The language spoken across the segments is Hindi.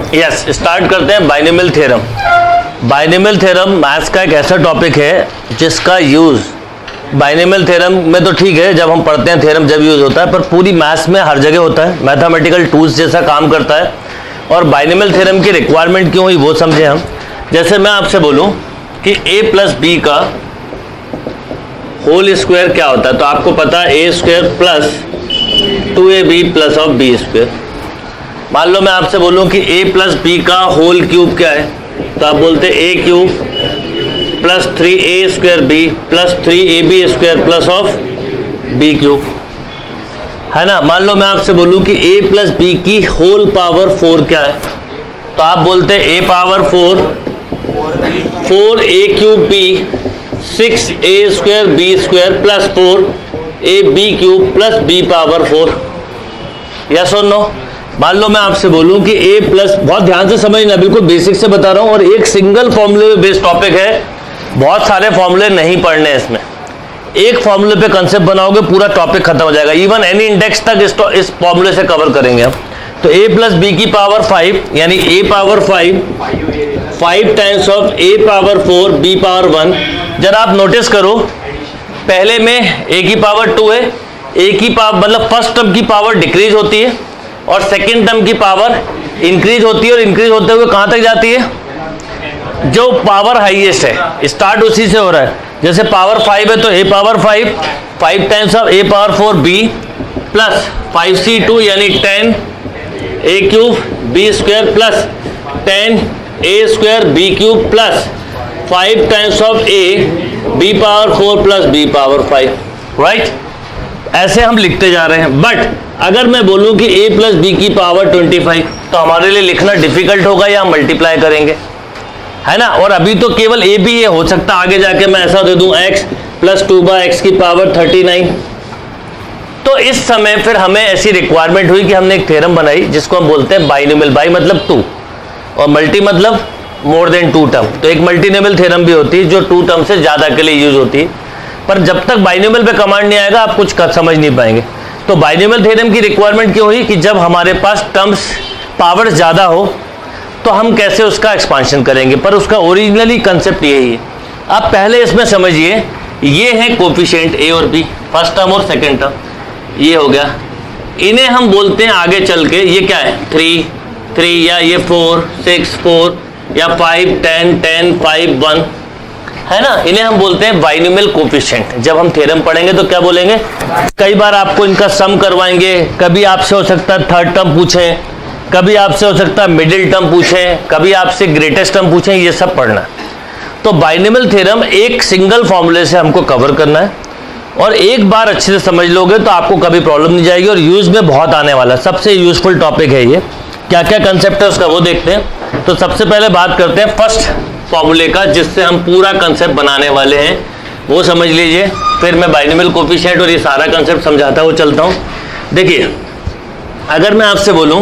यस, स्टार्ट करते हैं binomial theorem. Binomial theorem maths का एक ऐसा टॉपिक है जिसका यूज़ बाइनोमियल थ्योरम में तो ठीक है, जब हम पढ़ते हैं थ्योरम जब यूज़ होता है, पर पूरी मैथ्स में हर जगह होता है, मैथमेटिकल टूल्स जैसा काम करता है। और बाइनोमियल थ्योरम की रिक्वायरमेंट क्यों हुई वो समझे हम। जैसे मैं आपसे बोलूँ कि a प्लस बी का होल स्क्वायर क्या होता है, तो आपको पता है a square plus 2ab plus of b square. मान लो मैं आपसे बोलूं कि a प्लस बी का होल क्यूब क्या है, तो आप बोलते हैं a cube plus 3a square b plus 3ab square plus of b cube, है ना। मान लो मैं आपसे बोलूं कि a प्लस बी की होल पावर 4 क्या है, तो आप बोलते हैं a power 4a cube b 6a square b square plus 4ab cube plus b power 4। Yes और नो। मान लो मैं आपसे बोलूं कि a प्लस, बहुत ध्यान से समझना, बिल्कुल बेसिक से बता रहा हूं, और एक सिंगल फॉर्मूले बेस्ड टॉपिक है, बहुत सारे फॉर्मूले नहीं पढ़ने हैं इसमें। एक फॉर्मूले पे कंसेप्ट बनाओगे पूरा टॉपिक खत्म हो जाएगा, इवन एनी इंडेक्स तक इस फॉर्मूले से कवर करेंगे हम। तो a प्लस बी की पावर 5 यानी a power 5 times of a power 4 b power 1। जरा आप नोटिस करो, पहले में a की पावर 2 है, a की पावर मतलब फर्स्ट टर्म की पावर डिक्रीज होती है और सेकेंड टर्म की पावर इंक्रीज होती है, और इंक्रीज होते हुए कहां तक जाती है, जो पावर हाईएस्ट है, स्टार्ट उसी से हो रहा है। जैसे पावर 5 है तो a power 5 times of a power 4 b plus 5c2 यानी 10 a cube b square plus 10 a square b cube plus 5 times of a b power 4 plus b power 5, right. ऐसे हम लिखते जा रहे हैं। बट अगर मैं बोलूं कि a प्लस बी की पावर 25, तो हमारे लिए लिखना डिफिकल्ट होगा, या हम मल्टीप्लाई करेंगे, है ना। और अभी तो केवल a भी ये हो सकता, आगे जाके मैं ऐसा दे दूं x प्लस 2/x की पावर 39। तो इस समय फिर हमें ऐसी रिक्वायरमेंट हुई कि हमने एक थ्योरम बनाई जिसको हम बोलते हैं बाइनोमियल। बाई मतलब 2 और मल्टी मतलब मोर देन 2 टर्म। तो एक मल्टीनोमियल थ्योरम भी होती है जो 2 टर्म से ज्यादा के लिए यूज होती है, पर जब तक बाइनोमियल पे कमांड नहीं आएगा आप कुछ समझ नहीं पाएंगे। तो बाइनोमियल थ्योरम की रिक्वायरमेंट क्यों हुई कि जब हमारे पास टर्म्स पावर ज़्यादा हो तो हम कैसे उसका एक्सपांशन करेंगे, पर उसका ओरिजिनली कंसेप्ट यही है। आप पहले इसमें समझिए, ये है कोफिशिएंट a और b, फर्स्ट टर्म और सेकेंड टर्म, ये हो गया। इन्हें हम बोलते हैं आगे चल के, ये क्या है 3 या ये 4 6 4 या 5 10 10 5 1, है ना। इन्हें हम बोलते हैं बाइनोमियल कोफिशिएंट। जब हम थ्योरम पढ़ेंगे तो क्या बोलेंगे, कई बार आपको इनका सम करवाएंगे, कभी आपसे हो सकता है थर्ड टर्म पूछें, कभी आपसे हो सकता है मिडिल टर्म पूछें, कभी आपसे ग्रेटेस्ट टर्म पूछें, ये सब पढ़ना है। तो बाइनोमियल थ्योरम एक सिंगल फॉर्मूले से हमको कवर करना है, और एक बार अच्छे से समझ लोगे तो आपको कभी प्रॉब्लम नहीं जाएगी, और यूज में बहुत आने वाला सबसे यूजफुल टॉपिक है ये। क्या क्या कंसेप्ट है उसका वो देखते हैं। तो सबसे पहले बात करते हैं फर्स्ट फॉर्मूले का, जिससे हम पूरा कंसेप्ट बनाने वाले हैं, वो समझ लीजिए, फिर मैं बाइनोमियल कोफिशिएंट और ये सारा कंसेप्ट समझाता हुआ चलता हूँ। देखिए, अगर मैं आपसे बोलूं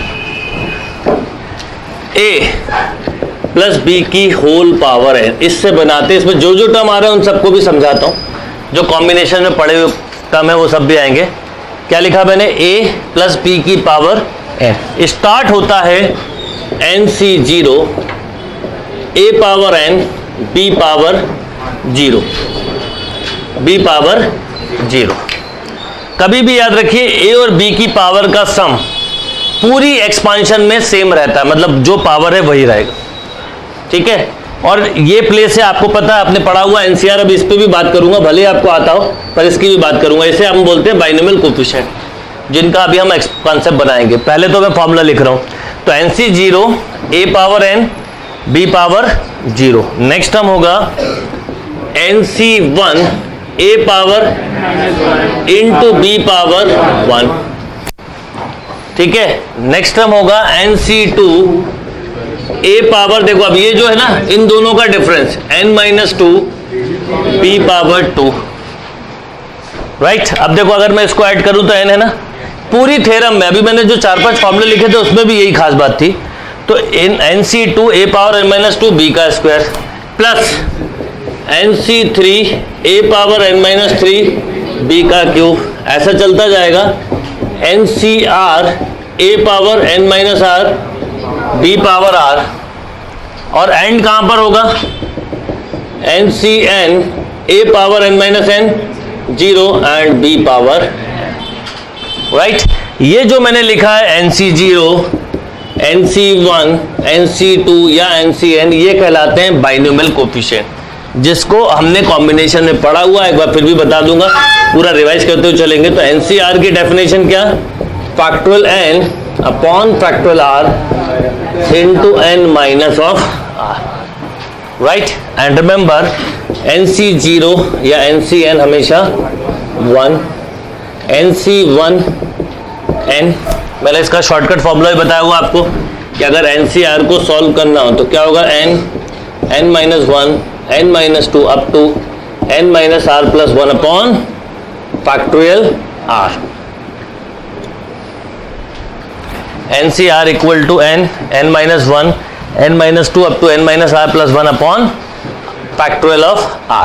a प्लस बी की होल पावर है, इससे बनाते, इसमें जो जो टर्म आ रहे हैं उन सबको भी समझाता हूँ, जो कॉम्बिनेशन में पड़े हुए टर्म है वो सब भी आएंगे। क्या लिखा मैंने, a प्लस बी की पावर n, स्टार्ट होता है nc0 a power n b power 0 b power 0। कभी भी याद रखिए a और b की पावर का सम पूरी एक्सपांशन में सेम रहता है, मतलब जो पावर है वही रहेगा, ठीक है। और ये प्लेस है, आपको पता है, आपने पढ़ा हुआ एनसीआर, अब इस पे भी बात करूंगा, भले आपको आता हो पर इसकी भी बात करूंगा। इसे हम बोलते हैं बाइनोमियल कोफिशिएंट, जिनका अभी हम कॉन्सेप्ट बनाएंगे। पहले तो मैं फॉर्मूला लिख रहा हूं, तो nc0 a power n b power 0, next term होगा nc1 a power into b power 1, ठीक है। नेक्स्ट टर्म होगा nc2 a पावर, देखो अब ये जो है ना, इन दोनों का difference n-2 b power 2, right. अब देखो अगर मैं इसको ऐड करूं तो n है ना, पूरी थ्योरम में अभी मैंने जो 4-5 फॉर्मूले लिखे थे उसमें भी यही खास बात थी। तो nc2 a power n-2 b का स्क्वायर प्लस nc3 a power n-3 b का क्यूब, ऐसा चलता जाएगा। ncr a power n-r b power r, और एंड कहां पर होगा, NCn a power n minus n 0 and b power, right. ये जो मैंने लिखा है NC0, NC1, NC2 या NCn, ये कहलाते हैं बाइनोमियल कोफिशिएंट, जिसको हमने कॉम्बिनेशन में पढ़ा हुआ, एक बार फिर भी बता दूंगा, पूरा रिवाइज करते हुए चलेंगे। तो NCR की डेफिनेशन क्या, factorial n upon factorial r into n minus of r, right. And remember NC0 या NCn हमेशा 1, NC1 n, मैंने इसका शॉर्टकट फॉर्मूला भी बताया हुआ आपको कि अगर NCR को सॉल्व करना हो तो क्या होगा, n minus 1, n minus 2 up to n minus r plus 1 upon factorial r। NCR equal to n minus 1, n minus 2 up to n minus r plus 1 upon factorial of r,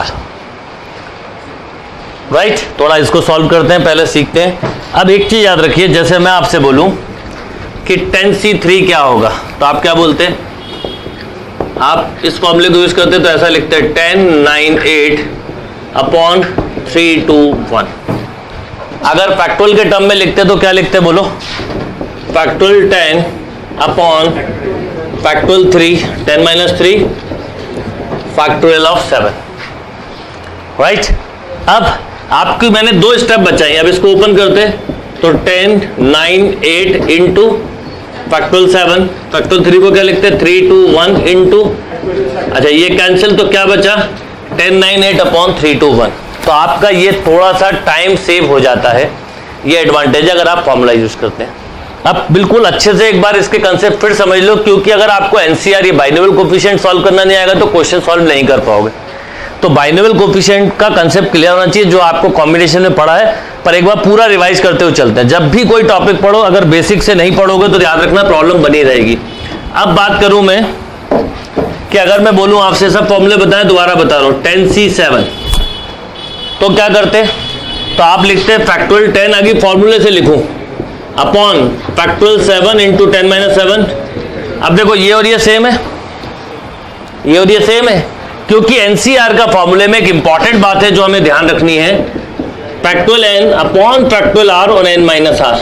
right. थोड़ा इसको सॉल्व करते हैं, पहले सीखते हैं। अब एक चीज याद रखिए, जैसे मैं आपसे बोलूं कि 10C3 क्या होगा, तो आप क्या बोलते हैं, आप इस फॉर्मूले को यूज करते तो ऐसा लिखते हैं 10, 9, 8 अपॉन 3, 2, 1। अगर फैक्टोरियल के टर्म में लिखते तो क्या लिखते, बोलो, factorial 10 upon factorial 3, 10 minus 3 factorial of 7, right. अब आपकी मैंने 2 स्टेप बचाई, अब इसको ओपन करते तो 10, 9, 8 इंटू फैक्टोरियल 7, फैक्टोरियल 3 को क्या लिखते हैं 3, 2, 1 इंटू, अच्छा ये कैंसिल, तो क्या बचा 10, 9, 8 अपॉन 3, 2, 1। तो आपका ये थोड़ा सा टाइम सेव हो जाता है, ये एडवांटेज अगर आप फॉर्मूला यूज करते हैं। अब बिल्कुल अच्छे से एक बार इसके कंसेप्ट फिर समझ लो, क्योंकि अगर आपको NCR या बाइनोमियल कोफिशिएंट सॉल्व करना नहीं आएगा तो क्वेश्चन सॉल्व नहीं कर पाओगे। तो बाइनोमियल कोफिशिएंट का कंसेप्ट क्लियर होना चाहिए, जो आपको कॉम्बिनेशन में पढ़ा है, पर एक बार पूरा रिवाइज करते हुए चलते हैं। जब भी कोई टॉपिक पढ़ो, अगर बेसिक से नहीं पढ़ोगे तो याद रखना प्रॉब्लम बनी रहेगी। अब बात करूं मैं कि अगर मैं बोलूं आपसे सब फॉर्मूले बताएं, दोबारा बता रहा हूं, 10C7, तो क्या करते, तो आप लिखते फैक्टोरियल 10 आगे फॉर्मूले से लिखूं अपॉन फैक्टोरियल 7 इंटू 10 माइनस 7। अब देखो ये और ये सेम है, ये और ये सेम है, क्योंकि NCR का फॉर्मूले में एक इंपॉर्टेंट बात है जो हमें ध्यान रखनी है, factorial n upon factorial r और n माइनस r।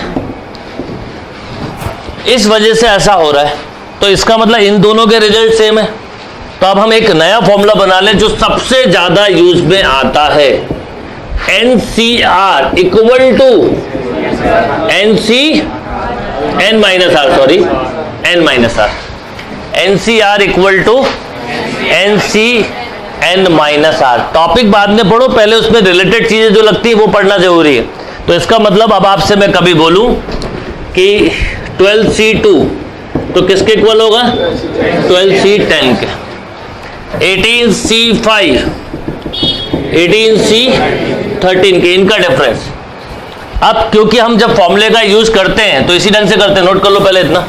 इस वजह से ऐसा हो रहा है, तो इसका मतलब इन दोनों के रिजल्ट सेम है। तो अब हम एक नया फॉर्मूला बना लें जो सबसे ज्यादा यूज में आता है, NCR equal to n minus r, sorry n minus r, NCR equal to NCn minus r। Topic बाद में पढ़ो, पहले उसमें रिलेटेड चीजें जो लगती है वो पढ़ना जरूरी है। तो इसका मतलब अब आपसे मैं कभी बोलूं कि 12C2 तो किसके इक्वल होगा, 12C10 के, 18C5 18C13 के, इनका डिफरेंस। अब क्योंकि हम जब फॉर्मूले का यूज करते हैं तो इसी ढंग से करते हैं, नोट कर लो पहले इतना।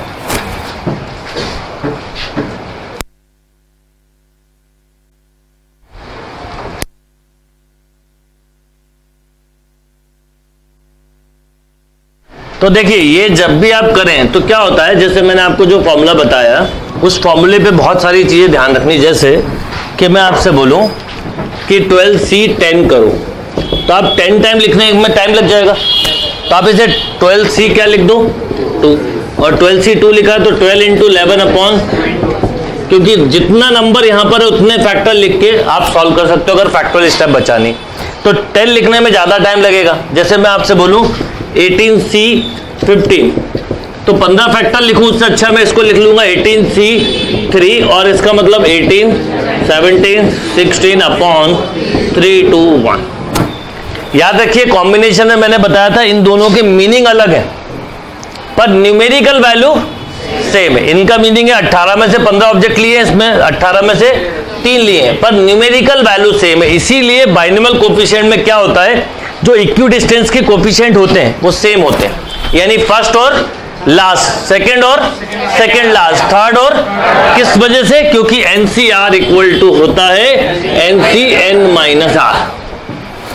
तो देखिए ये जब भी आप करें तो क्या होता है, जैसे मैंने आपको जो फॉर्मूला बताया उस फॉर्मूले पे बहुत सारी चीजें ध्यान रखनी, जैसे कि मैं आपसे बोलूं कि 12C10 करो तो आप 10 टाइम लिखने में टाइम लग जाएगा, तो आप इसे 12C क्या लिख दो 2, और 12C2 लिखा तो 12 इंटू 11 अपॉन, क्योंकि जितना नंबर यहाँ पर है उतने फैक्टर लिख के आप सॉल्व कर सकते हो अगर फैक्टोरियल स्टेप बचानी। तो 10 लिखने में ज्यादा टाइम लगेगा। जैसे मैं आपसे बोलूं 18C15 तो 15 फैक्टर लिखूं, उससे अच्छा मैं इसको लिख लूंगा 18C3, और इसका मतलब 18, 17, 16 अपॉन 3, 2, 1। याद रखिए कॉम्बिनेशन में मैंने बताया था इन दोनों के मीनिंग अलग है पर न्यूमेरिकल वैल्यू सेम है। इनका मीनिंग है 18 में से 15 ऑब्जेक्ट लिए, इसमें 18 में से 3 लिए हैं, पर न्यूमेरिकल वैल्यू सेम है। इसीलिए बाइनोमियल कोफिशिएंट में क्या होता है, जो इक्विडिस्टेंस के कोफिशिएंट होते हैं वो सेम होते हैं, यानी फर्स्ट और लास्ट, सेकंड और सेकंड लास्ट, थर्ड और, किस वजह से, क्योंकि NCR इक्वल टू होता है NCn माइनस r।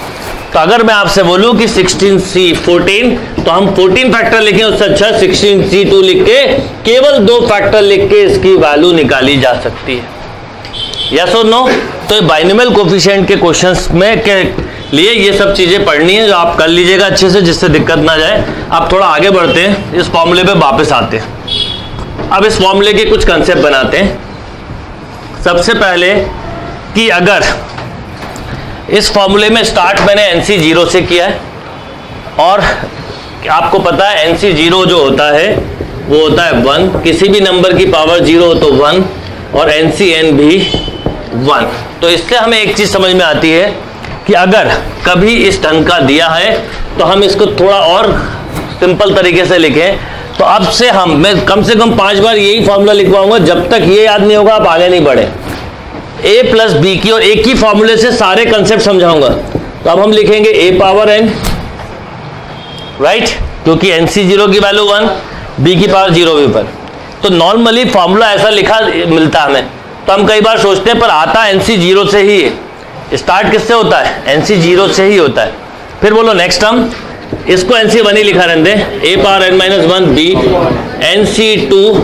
तो अगर मैं आपसे बोलूं कि 16C 14, तो हम 14 फैक्टर लिखें, उससे अच्छा 16C2 लिख के केवल 2 फैक्टर लिख के इसकी वैल्यू निकाली जा सकती है। यस और नो? तो बाइनोमियल कोफिशिएंट के क्वेश्चंस में के लिए ये सब चीजें पढ़नी है, जो आप कर लीजिएगा अच्छे से, जिससे दिक्कत ना जाए। आप थोड़ा आगे बढ़ते हैं, इस फॉर्मूले पे वापस आते हैं। अब इस फॉर्मूले के कुछ कंसेप्ट बनाते हैं। सबसे पहले कि अगर इस फॉर्मूले में स्टार्ट मैंने NC 0 से किया है, और आपको पता है NC 0 जो होता है वो होता है 1, किसी भी नंबर की पावर 0 हो तो 1, और NCN भी 1। तो इससे हमें एक चीज समझ में आती है कि अगर कभी इस ढंग का दिया है तो हम इसको थोड़ा और सिंपल तरीके से लिखें। तो अब से मैं कम से कम 5 बार यही फॉर्मूला लिखवाऊंगा, जब तक ये याद नहीं होगा आप आगे नहीं बढ़े। A प्लस बी की, और एक ही फॉर्मूले से सारे कंसेप्ट समझाऊंगा। तो अब हम लिखेंगे A पावर n, राइट, क्योंकि NC 0 की वैल्यू 1, B की पावर 0 भी पर। तो नॉर्मली फॉर्मूला ऐसा लिखा मिलता है हमें, तो हम कई बार सोचते हैं पर आता NC 0 से ही है। स्टार्ट किससे होता है? NC 0 से ही होता है। फिर बोलो नेक्स्ट टर्म, इसको NC 1 ही लिखा रहने दें, A power n minus 1 B NC 2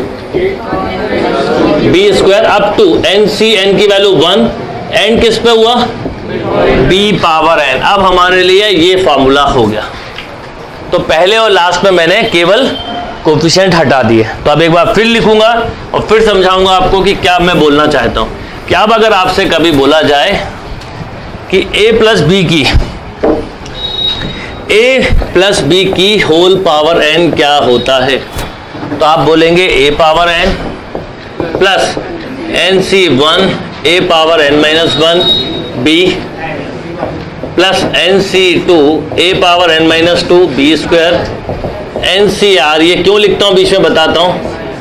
B square up to NCN की वैल्यू 1, एंड किस पे हुआ? B power n। अब हमारे लिए ये फॉर्मूला हो गया। तो पहले और लास्ट में मैंने केवल कोफिशिएंट हटा दिए। तो अब एक बार फिर लिखूंगा और फिर समझाऊंगा आपको कि क्या मैं बोलना चाहता हूं। क्या अब अगर आपसे कभी बोला जाए कि A प्लस बी की होल पावर n क्या होता है, तो आप बोलेंगे A power n plus NC1 A power n minus 1 B plus NC2 A power n minus 2 B square NCR, ये क्यों लिखता हूं बीच में बताता हूं,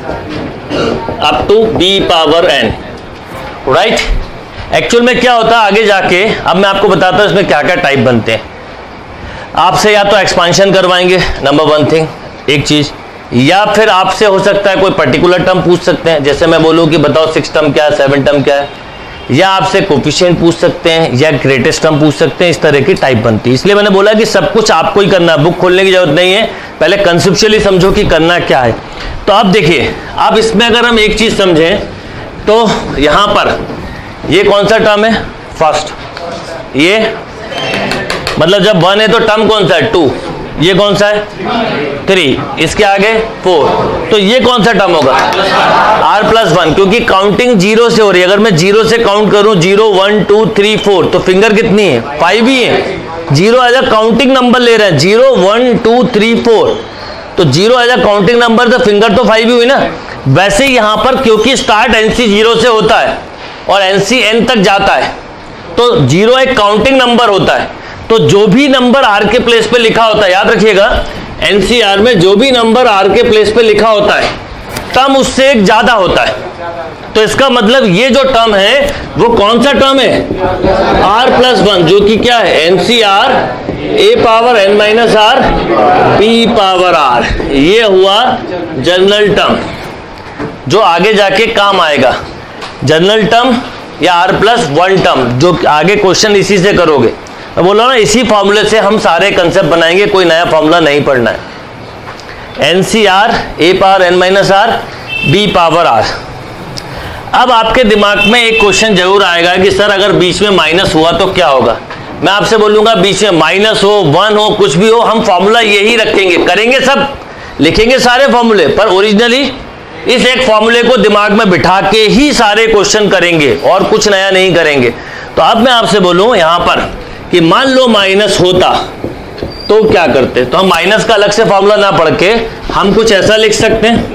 up to B power n, right. Actual में क्या होता है आगे जाके, अब मैं आपको बताता हूं इसमें क्या क्या टाइप बनते हैं। आपसे या तो एक्सपांशन करवाएंगे, नंबर 1 थिंग, एक चीज, या फिर आपसे हो सकता है कोई पर्टिकुलर टर्म पूछ सकते हैं। जैसे मैं बोलूं कि बताओ 6 टर्म क्या है, 7 टर्म क्या है, या आपसे कोफिशिएंट पूछ सकते हैं, या ग्रेटेस्ट टर्म पूछ सकते हैं। इस तरह की टाइप बनती है। इसलिए मैंने बोला कि सब कुछ आपको ही करना है, बुक खोलने की जरूरत नहीं है, पहले कंसेप्चुअली समझो कि करना क्या है। तो अब देखिए, अब इसमें अगर हम एक चीज समझें तो यहां पर ये कौन सा टर्म है? फर्स्ट। ये मतलब जब 1 है तो टर्म कौन सा है? 2। ये कौन सा है? 3। इसके आगे 4। तो ये कौन सा टर्म होगा? R प्लस 1, क्योंकि काउंटिंग 0 से हो रही है। अगर मैं 0 से काउंट करूं 0 1 2 3 4, तो फिंगर कितनी है? 5 ही है। 0 एज अ काउंटिंग नंबर ले रहे हैं, 0 1 2 3 4, तो 0 एज अ काउंटिंग नंबर, तो फिंगर तो 5 ही हुई ना। वैसे यहां पर क्योंकि स्टार्ट NC 0 से होता है और NCN तक जाता है, तो 0 एक काउंटिंग नंबर होता है। तो जो भी नंबर R के प्लेस पे लिखा होता है, याद रखिएगा, NCR में जो भी नंबर R के प्लेस पे लिखा होता है, टर्म उससे एक ज्यादा होता है। तो इसका मतलब ये जो टर्म है वो कौन सा टर्म है? R प्लस 1, जो कि क्या है? NCR A power n minus R B power R। ये हुआ जनरल टर्म, जो आगे जाके काम आएगा। जनरल टर्म या R प्लस 1 टर्म, जो आगे क्वेश्चन इसी से करोगे। मैं बोल रहा हूं ना, इसी फॉर्मूले से हम सारे कंसेप्ट बनाएंगे, कोई नया फॉर्मूला नहीं पढ़ना है। NCR A power n minus R B power R। अब आपके दिमाग में एक क्वेश्चन जरूर आएगा कि सर अगर बीच में माइनस हुआ तो क्या होगा। मैं आपसे बोलूंगा बीच में माइनस हो, 1 हो, कुछ भी हो, हम फॉर्मूला यही रखेंगे, करेंगे सब, लिखेंगे सारे फॉर्मूले, पर ओरिजिनली इस एक फॉर्मूले को दिमाग में बिठा के ही सारे क्वेश्चन करेंगे और कुछ नया नहीं करेंगे। तो अब मैं आपसे बोलूं यहां पर कि मान लो माइनस होता तो क्या करते? तो हम माइनस का अलग से फॉर्मूला ना पढ़ के हम कुछ ऐसा लिख सकते हैं,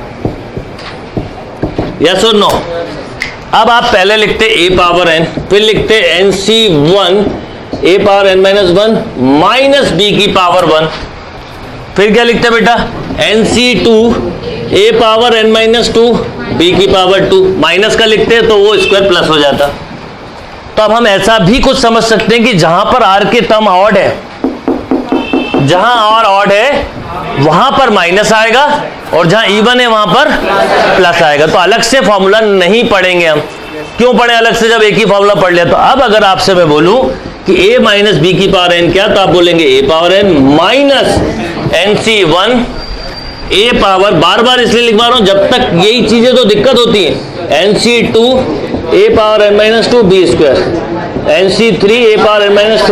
यस और नो। अब आप पहले लिखते A पावर n, फिर लिखते NC1 A power n minus 1 minus B की पावर 1, फिर क्या लिखते बेटा? NC2 A power n minus 2 B की पावर 2, माइनस का लिखते तो वो स्क्वायर प्लस हो जाता। तो अब हम ऐसा भी कुछ समझ सकते हैं कि जहां पर R के टर्म ऑड है, जहां R ऑड है वहां पर माइनस आएगा, और जहां इवन है वहां पर प्लस आएगा। तो अलग से फॉर्मूला नहीं पढ़ेंगे हम। क्यों पढ़े अलग से जब एक ही फॉर्मूला पढ़ लिया? तो अब अगर आपसे मैं बोलूं कि a माइनस बी की पावर n क्या, तो आप बोलेंगे a power n minus nc1 a power, बार बार इसलिए लिखवा रहा हूं जब तक यही चीजें तो दिक्कत होती है, nc2 a power n minus 2 b square, nc3 a power n minus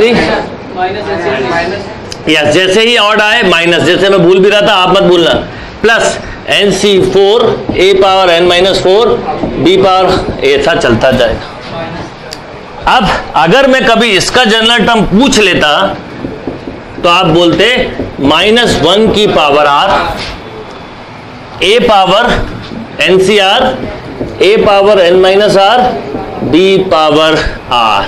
3 yes, जैसे ही ऑड आए माइनस, जैसे मैं भूल भी रहा था आप मत भूलना, plus nc4 a power n minus 4 b power, ऐसा चलता जाएगा। अब अगर मैं कभी इसका जनरल टर्म पूछ लेता तो आप बोलते -1 की power r a power ncr a power n minus r b power r।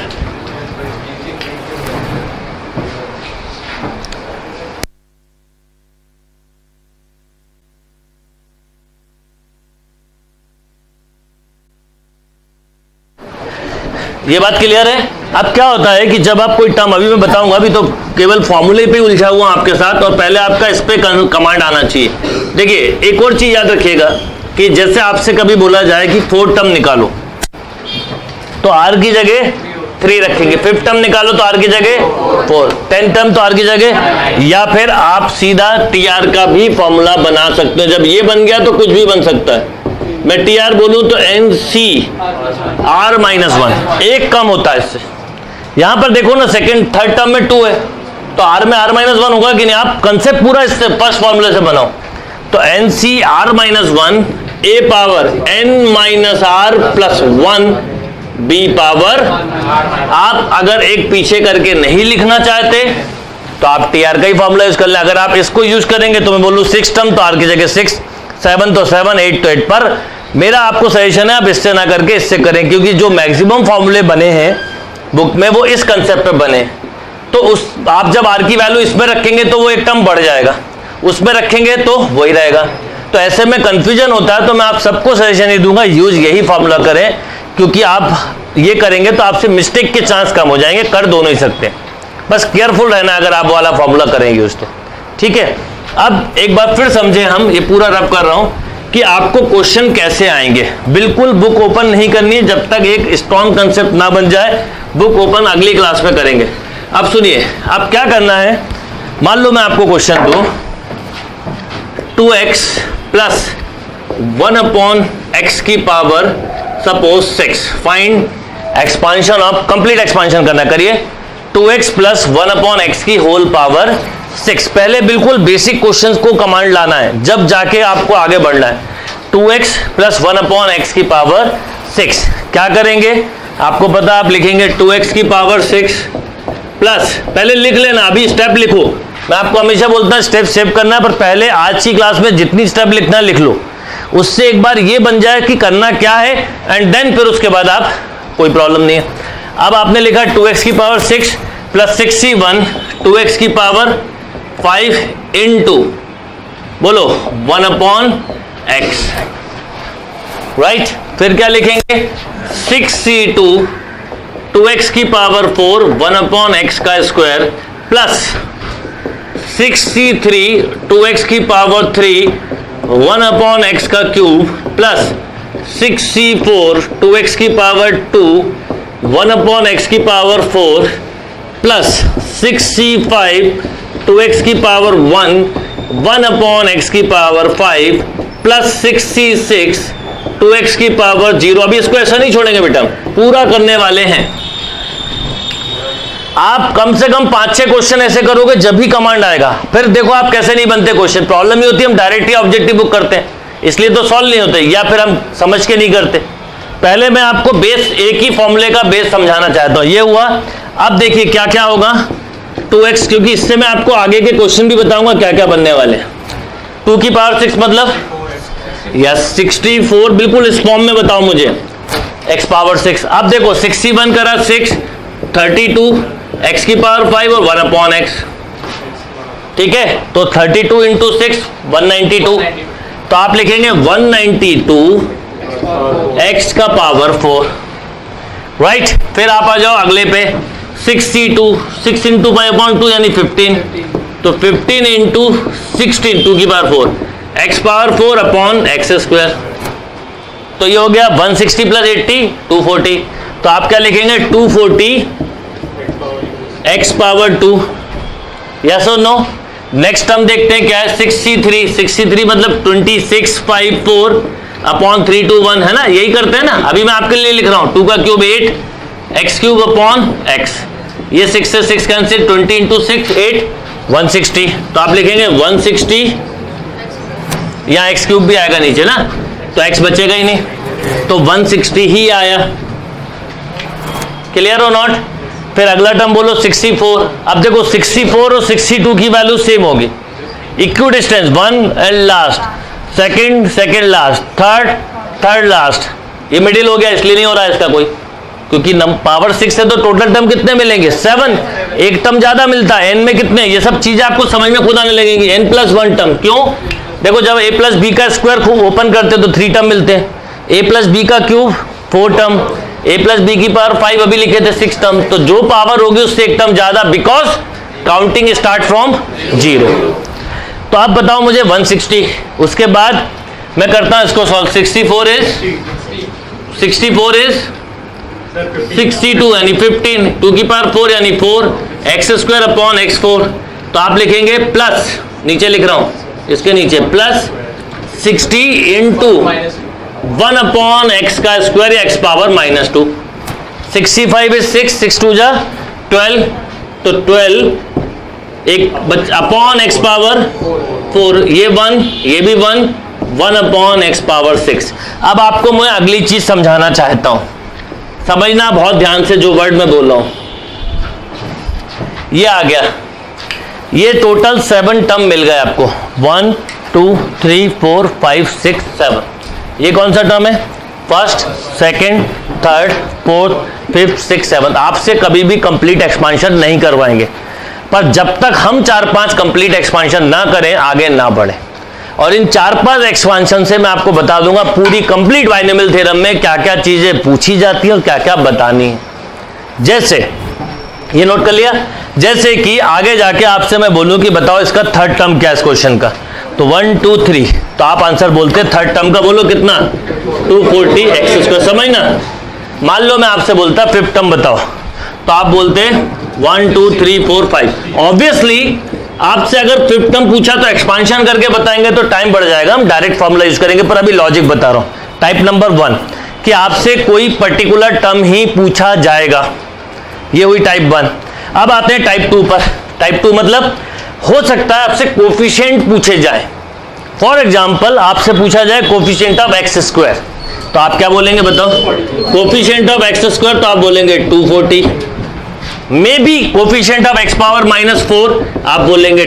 ये बात क्लियर है। अब क्या होता है कि जब आप कोई टर्म, अभी मैं बताऊंगा, अभी तो केवल फॉर्मूले पे उलझा हुआ आपके साथ, और पहले आपका इस पे कमांड आना चाहिए। देखिए एक और चीज याद रखिएगा कि जैसे आपसे कभी बोला जाए कि 4 टर्म निकालो तो r की जगह 3 रखेंगे, 5th टर्म निकालो तो r की जगह 4, 10th टर्म तो r की जगह, या फिर आप सीधा tr का भी फॉर्मूला बना सकते हो। जब ये बन गया तो कुछ भी बन सकता है। मैं tr बोलूं तो nc r माइनस 1, एक कम होता है इससे। यहां पर देखो ना, सेकंड थर्ड टर्म में 2 है तो r में r माइनस 1 होगा कि नहीं। आप कंसेप्ट पूरा इससे फर्स्ट फॉर्मूले से बनाओ तो nc r minus 1 a power n minus r plus 1 b power. आप अगर एक पीछे करके नहीं लिखना चाहते तो आप tr का ही फॉर्मूला यूज कर ले। अगर आप इसको यूज करेंगे तो मैं बोलूं 6 टर्म तो r की जगह 6, 7 तो 7, 8 तो 8, पर मेरा आपको सजेशन है आप इससे ना करके इससे करें, क्योंकि जो मैक्सिमम फॉर्मूले बने हैं बुक में वो इस कंसेप्ट पे बने। तो उस आप जब r की वैल्यू इसमें रखेंगे तो वो एक टर्म बढ़ जाएगा, उसमें रखेंगे तो वही रहेगा। तो ऐसे में कंफ्यूजन होता है। तो मैं आप सबको सजेशन ही दूंगा यूज यही फॉर्मूला करें, क्योंकि आप ये करेंगे तो आपसे मिस्टेक के चांस कम हो जाएंगे। कर दोनों ही सकते हैं, बस केयरफुल रहना अगर आप वाला फॉर्मूला करेंगे यूज तो, ठीक है। अब एक बार फिर समझे, हम ये पूरा रब कर रहा हूं कि आपको क्वेश्चन कैसे आएंगे। बिल्कुल बुक ओपन नहीं करनी है जब तक एक स्ट्रॉन्ग कंसेप्ट ना बन जाए। बुक ओपन अगली क्लास में करेंगे। अब सुनिए, अब क्या करना है, मान लो मैं आपको क्वेश्चन दूं 2x प्लस 1 अपॉन x की power suppose 6, find expansion of, complete expansion करना, करिए 2x प्लस 1 अपॉन x की होल पावर 6। पहले बिल्कुल बेसिक क्वेश्चंस को कमांड लाना है, जब जाके आपको आगे बढ़ना है। 2x प्लस 1 अपॉन x की पावर 6 क्या करेंगे, आपको पता, आप लिखेंगे 2x की पावर 6 प्लस, पहले लिख लेना, अभी स्टेप लिखो। मैं आपको हमेशा बोलता हूं स्टेप सेव करना है, पर पहले आज की क्लास में जितनी स्टेप लिखना लिख लो, उससे एक बार ये बन जाए कि करना क्या है, एंड देन फिर उसके बाद आप, कोई प्रॉब्लम नहीं है। अब आपने लिखा 2x की पावर 6 प्लस 61 2x की पावर 5 इंटू, बोलो 1 अपॉन x, राइट। फिर क्या लिखेंगे 6c2 2x की पावर 4 1 अपॉन x का स्क्वायर प्लस 6c3 2x की पावर 3 1 अपॉन x का क्यूब प्लस 6c4 2x की पावर 2 1 अपॉन x की पावर 4 प्लस 6c5 2x की पावर 1 1 अपॉन x की पावर 5 प्लस 6c6 2x की पावर 0। अभी इसको ऐसा नहीं छोड़ेंगे बेटा, पूरा करने वाले हैं। आप कम से कम 5-6 क्वेश्चन ऐसे करोगे जब भी कमांड आएगा। फिर देखो आप कैसे नहीं बनते क्वेश्चन, प्रॉब्लम ही होती है हम डायरेक्ट ही ऑब्जेक्टिव बुक करते हैं, इसलिए तो सॉल्व नहीं होते, या फिर हम समझ के नहीं करते। पहले मैं आपको बेस, एक ही फॉर्मूले का बेस समझाना चाहता हूं। ये हुआ। अब देखिए क्या क्या होगा 2x, क्योंकि इससे मैं आपको आगे के क्वेश्चन भी बताऊंगा क्या क्या बनने वाले हैं। 2 की पावर 6 मतलब यस 64, बिल्कुल इस फॉर्म में बताओ मुझे, x पावर 6। अब देखो 61 करा 6 32 x की पावर 5 और 1 अपॉन x, ठीक है। तो 32 इंटू 6 192, तो आप लिखेंगे 192 x का पावर 4, राइट। फिर आप आ जाओ अगले पे 62 6 इंटू 5 अपॉन 2 यानी 15, तो 15 इंटू 16 2 की power 4 x power 4 upon x square, तो ये हो गया 160 प्लस 80 240। तो आप क्या लिखेंगे 240 x पावर 2, यस और नो। नेक्स्ट टर्म देखते हैं क्या है, 63 मतलब 2654 अपॉन 321 है ना, यही करते हैं ना। अभी मैं आपके लिए लिख रहा हूं 2 का cube 8 x cube upon x, ये 6 से 6 कैंसिल, 20 इंटू 6 8 160, तो आप लिखेंगे 160, यहाँ x क्यूब भी आएगा नीचे ना, तो x बचेगा ही नहीं, तो 160 ही आया। क्लियर हो नॉट। फिर अगला टर्म बोलो 64। अब देखो 64 और 62 की वैल्यू सेम होगी, equidistance, 1 and last, second last, third last, ये मिडिल हो गया, इसलिए नहीं हो रहा है इसका कोई, क्योंकि पावर 6 है तो टोटल टर्म कितने मिलेंगे 7, एक टर्म ज्यादा मिलता है, n में कितने, ये सब चीजें आपको समझ में खुद आने लगेंगी। n+1 टर्म, क्यों, देखो जब a प्लस बी का स्क्वायर ओपन करते तो 3 टर्म मिलते हैं, a प्लस बी का cube 4 term, a plus B की पावर 5 अभी लिखे थे 6 टर्म, तो जो पावर होगी उससे एक टर्म ज्यादा, बिकॉज काउंटिंग स्टार्ट फ्रॉम 0। तो आप बताओ मुझे 160, उसके बाद मैं करता हूं इसको सॉल्व। 64 इज 62 यानी 15, 2 की पावर 4 यानी 4, एक्स स्क्वायर अपॉन x4, तो आप लिखेंगे प्लस, नीचे लिख रहा हूं इसके नीचे, प्लस 60 इंटू 1 अपॉन एक्स का स्क्वायर या एक्स पावर -2। 65 इज 6, 6 2 जा 12, तो 12 एक अपॉन एक्स पावर 4, ये 1, ये भी 1 अपॉन एक्स पावर 6। अब आपको मैं अगली चीज समझाना चाहता हूं, समझना बहुत ध्यान से जो वर्ड मैं बोल रहा हूं। ये आ गया, ये टोटल 7 टर्म मिल गए आपको, 1 2 3 4 5 6 7। ये कौन सा टर्म है, first, second, third, fourth, fifth, 6 7। आपसे कभी भी कंप्लीट एक्सपांशन नहीं करवाएंगे, पर जब तक हम 4-5 कंप्लीट एक्सपांशन ना करें आगे ना बढ़े। और इन 4-5 एक्सपांशन से मैं आपको बता दूंगा पूरी कंप्लीट बाइनोमियल थ्योरम में क्या क्या चीजें पूछी जाती है और क्या क्या बतानी है। जैसे ये नोट कर लिया, जैसे कि आगे जाके आपसे मैं बोलूं कि बताओ इसका थर्ड टर्म क्या है इस क्वेश्चन का, तो 1 2 3, तो आप आंसर बोलते थर्ड टर्म का बोलो कितना, 240 एक्स स्क्वायर, समझना। मान लो मैं आपसे बोलता फिफ्थ टर्म बताओ, तो आप बोलते 1 2 3 4 5। ऑब्वियसली आपसे अगर फिफ्थ टर्म पूछा तो एक्सपांशन करके बताएंगे तो टाइम बढ़ जाएगा, हम डायरेक्ट फॉर्मूला यूज करेंगे, पर अभी लॉजिक बता रहा हूं। टाइप नंबर 1 कि आपसे कोई पर्टिकुलर टर्म ही पूछा जाएगा, ये हुई टाइप 1। अब आते हैं टाइप 2 पर। टाइप 2 मतलब हो सकता है आपसे कोफिशिएंट पूछे जाए। फॉर एग्जांपल आपसे पूछा जाए कोफिशिएंट ऑफ एक्स स्क्वायर, तो आप क्या बोलेंगे बताओ, कोफिशिएंट ऑफ एक्स स्क्वायर, तो आप बोलेंगे 240। May be coefficient of x power -4, आप बोलेंगे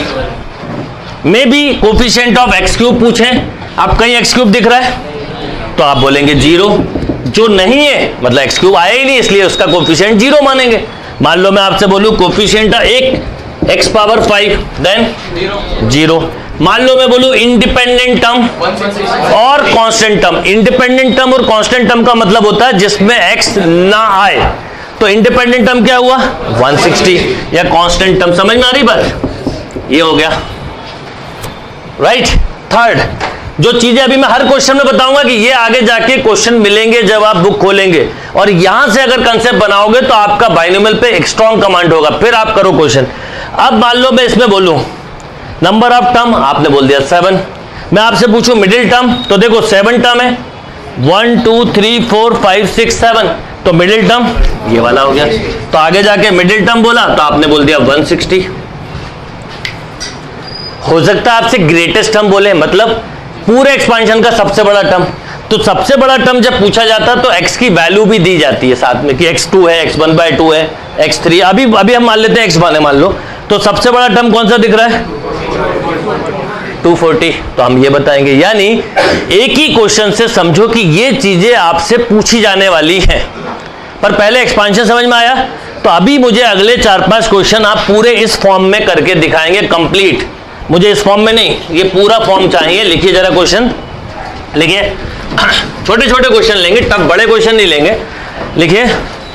12। May be coefficient of x cube पूछे, आप कहीं एक्स क्यूब दिख रहा है, तो आप बोलेंगे 0। जो नहीं है मतलब एक्स क्यूब आया ही नहीं, इसलिए उसका कोफिशिएंट 0 मानेंगे। मान लो मैं आपसे बोलूं कोफिशिएंट एक एक्स पावर 5, देन 0। मान लो मैं बोलूं इंडिपेंडेंट टर्म और कांस्टेंट टर्म। इंडिपेंडेंट टर्म और कांस्टेंट टर्म का मतलब होता है जिसमें एक्स ना आए, तो इंडिपेंडेंट टर्म क्या हुआ 160, या कांस्टेंट टर्म, समझ में आ रही बात, ये हो गया राइट। थर्ड जो चीजें अभी मैं हर क्वेश्चन में बताऊंगा कि ये आगे जाके क्वेश्चन मिलेंगे जब आप बुक खोलेंगे, और यहां से अगर कंसेप्ट बनाओगे तो आपका बाइनोमियल पे एक स्ट्रॉन्ग कमांड होगा, फिर आप करो क्वेश्चन। अब मान लो मैं इसमें बोलूं नंबर ऑफ टर्म, आपने बोल दिया 7। मैं आपसे पूछूं मिडिल टर्म, तो देखो 7 टर्म है, 1 2 3 4 5 6 7, तो मिडिल टर्म ये वाला हो गया। तो आगे जाके मिडिल टर्म बोला तो आपने बोल दिया 160। हो सकता है आपसे ग्रेटेस्ट टर्म बोले, मतलब पूरे एक्सपांशन का सबसे बड़ा टर्म। तो सबसे बड़ा टर्म जब पूछा जाता है तो x की वैल्यू भी दी जाती है साथ में कि x2 है, x1/2 है, x3, अभी हम मान लेते हैं x1 है मान लो, तो सबसे बड़ा टर्म कौन सा दिख रहा है 240, तो हम ये बताएंगे। यानी एक ही क्वेश्चन से समझो कि ये चीजें आपसे पूछी जाने वाली हैं, पर पहले एक्सपांशन समझ में आया। तो अभी मुझे अगले 4-5 क्वेश्चन आप पूरे इस फॉर्म में करके दिखाएंगे कंप्लीट। मुझे इस फॉर्म में नहीं, ये पूरा फॉर्म चाहिए। लिखिए जरा क्वेश्चन, लिखिए, छोटे छोटे क्वेश्चन लेंगे, टफ बड़े क्वेश्चन नहीं लेंगे। लिखिए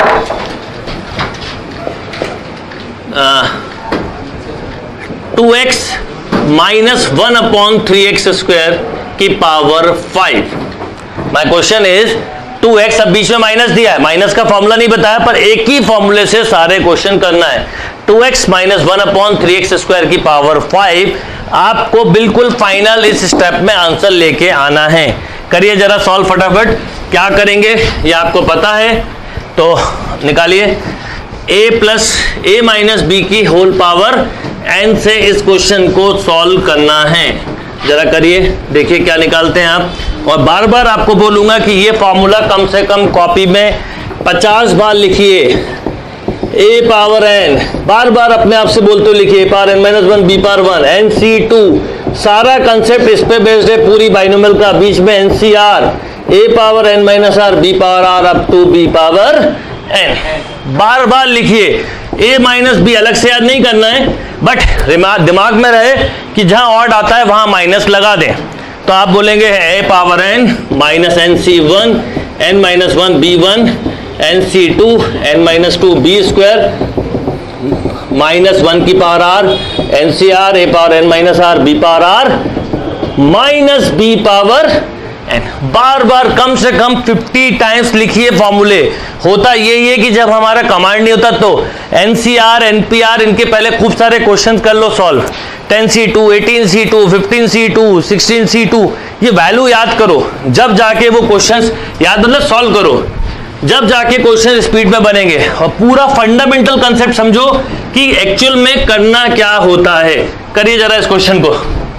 2x - 1/3x² की power 5। My question is 2x, अब बीच में माइनस दिया है, माइनस का फॉर्मूला नहीं बताया, पर एक ही फॉर्मूले से सारे क्वेश्चन करना है। 2x माइनस 1/3x स्क्वायर की पावर 5, आपको बिल्कुल फाइनल इस स्टेप में आंसर लेके आना है। करिए जरा सॉल्व फटाफट। क्या करेंगे ये आपको पता है, तो निकालिए a plus a minus B की होल पावर n से इस क्वेश्चन को सॉल्व करना है। जरा करिए, देखिए क्या निकालते हैं आप। और बार बार आपको बोलूंगा कि ये फॉर्मूला कम से कम कॉपी में 50 बार लिखिए। a पावर n, बार बार अपने आप से बोलते हो लिखिए, a power n minus 1 b power 1 NC2, सारा कंसेप्ट इस पे बेस्ड है पूरी बाइनोमियल का। बीच में NCR, a power n minus r b power r up to b power n, बार बार लिखिए। a माइनस बी अलग से याद नहीं करना है, बट दिमाग में रहे कि जहां ऑड आता है वहां माइनस लगा दें। तो आप बोलेंगे a power n minus NC1 n minus 1 b1 NC2 n minus 2 b square minus 1 की power r NCR a power n minus r b power r minus b power n। बार बार कम से कम 50 टाइम्स लिखिए फॉर्मूले। होता यही है कि जब हमारा कमांड नहीं होता तो NCR NPR इनके पहले खूब सारे क्वेश्चन कर लो solve. 10C2 18C2 15C2 16C2, ये वैल्यू याद करो, जब जाके वो क्वेश्चंस याद मतलब सॉल्व करो, जब जाके क्वेश्चन स्पीड में बनेंगे। और पूरा फंडामेंटल कंसेप्ट समझो कि एक्चुअल में करना क्या होता है। करिए जरा इस क्वेश्चन को।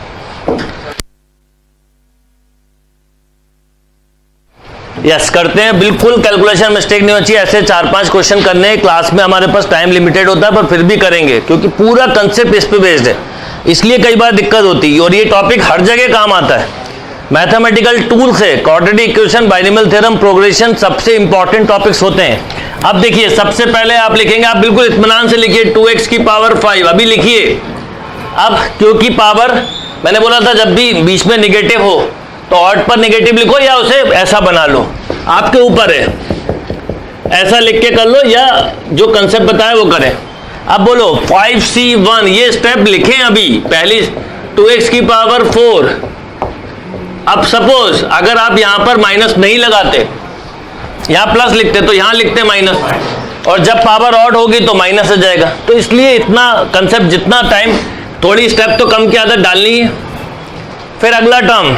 यस करते हैं, बिल्कुल कैलकुलेशन मिस्टेक नहीं होनी चाहिए। ऐसे 4-5 क्वेश्चन करने हैं, क्लास में हमारे पास टाइम लिमिटेड होता है, पर फिर भी करेंगे क्योंकि पूरा कंसेप्ट इस पे बेस्ड है, इसलिए कई बार दिक्कत होती है। और ये टॉपिक हर जगह काम आता है। मैथमेटिकल टूल से quadratic equation, binomial theorem, progression सबसे इंपॉर्टेंट टॉपिक्स होते हैं। अब देखिए, सबसे पहले आप लिखेंगे, आप बिल्कुल इत्मीनान से लिखिए 2x की पावर 5, अभी लिखिए। अब क्योंकि पावर मैंने बोला था जब भी बीच में निगेटिव हो तो ऑड पर निगेटिव लिखो या उसे ऐसा बना लो, आपके ऊपर है। ऐसा लिख के कर लो या जो कंसेप्ट बताया वो करें। अब बोलो 5C1, ये स्टेप लिखें अभी। पहली 2x की पावर 4। अब सपोज अगर आप यहां पर माइनस नहीं लगाते, यहां प्लस लिखते तो यहां लिखते माइनस, और जब पावर ऑड होगी तो माइनस आ जाएगा। तो इसलिए इतना कंसेप्ट, जितना टाइम, थोड़ी स्टेप तो कम की आदत डालनी है। फिर अगला टर्म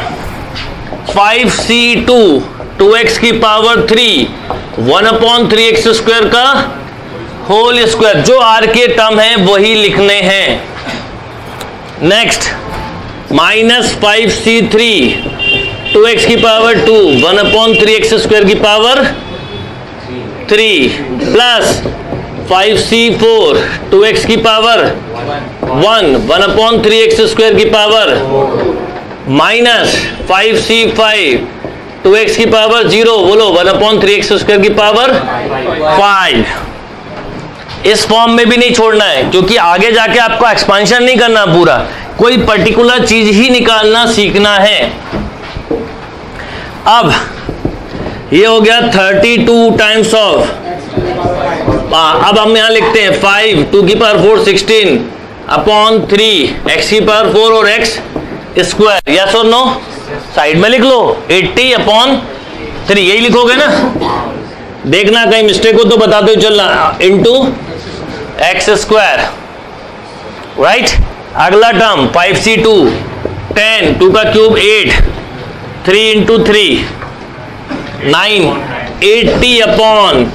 5C2 2x की पावर 3 1/3x स्क्वायर का होल स्क्वायर, जो आर के टर्म है वही लिखने हैं। नेक्स्ट माइनस 5C3 2x की पावर 2 1/3x स्क्वायर की पावर 3 प्लस 5C4 2x की पावर 1 1/3x स्क्वायर की पावर माइनस 5C5 2x की पावर 0, बोलो 1/3x स्क्वायर की पावर 5। इस फॉर्म में भी नहीं छोड़ना है क्योंकि आगे जाके आपको एक्सपेंशन नहीं करना, पूरा कोई पर्टिकुलर चीज ही निकालना सीखना है। अब ये हो गया 32 टाइम्स ऑफ, अब हम यहां लिखते हैं 5 2 की पावर 4 16/3 x की पावर 4 और x स्क्वायर। यस और नो, साइड में लिख लो 80/3, यही लिखोगे ना, देखना कहीं मिस्टेक हो तो बताते हो चलना, इनटू एक्स स्क्वायर, राइट। अगला टर्म 5C2 10 2 का cube 8 3 into 3 9 80/9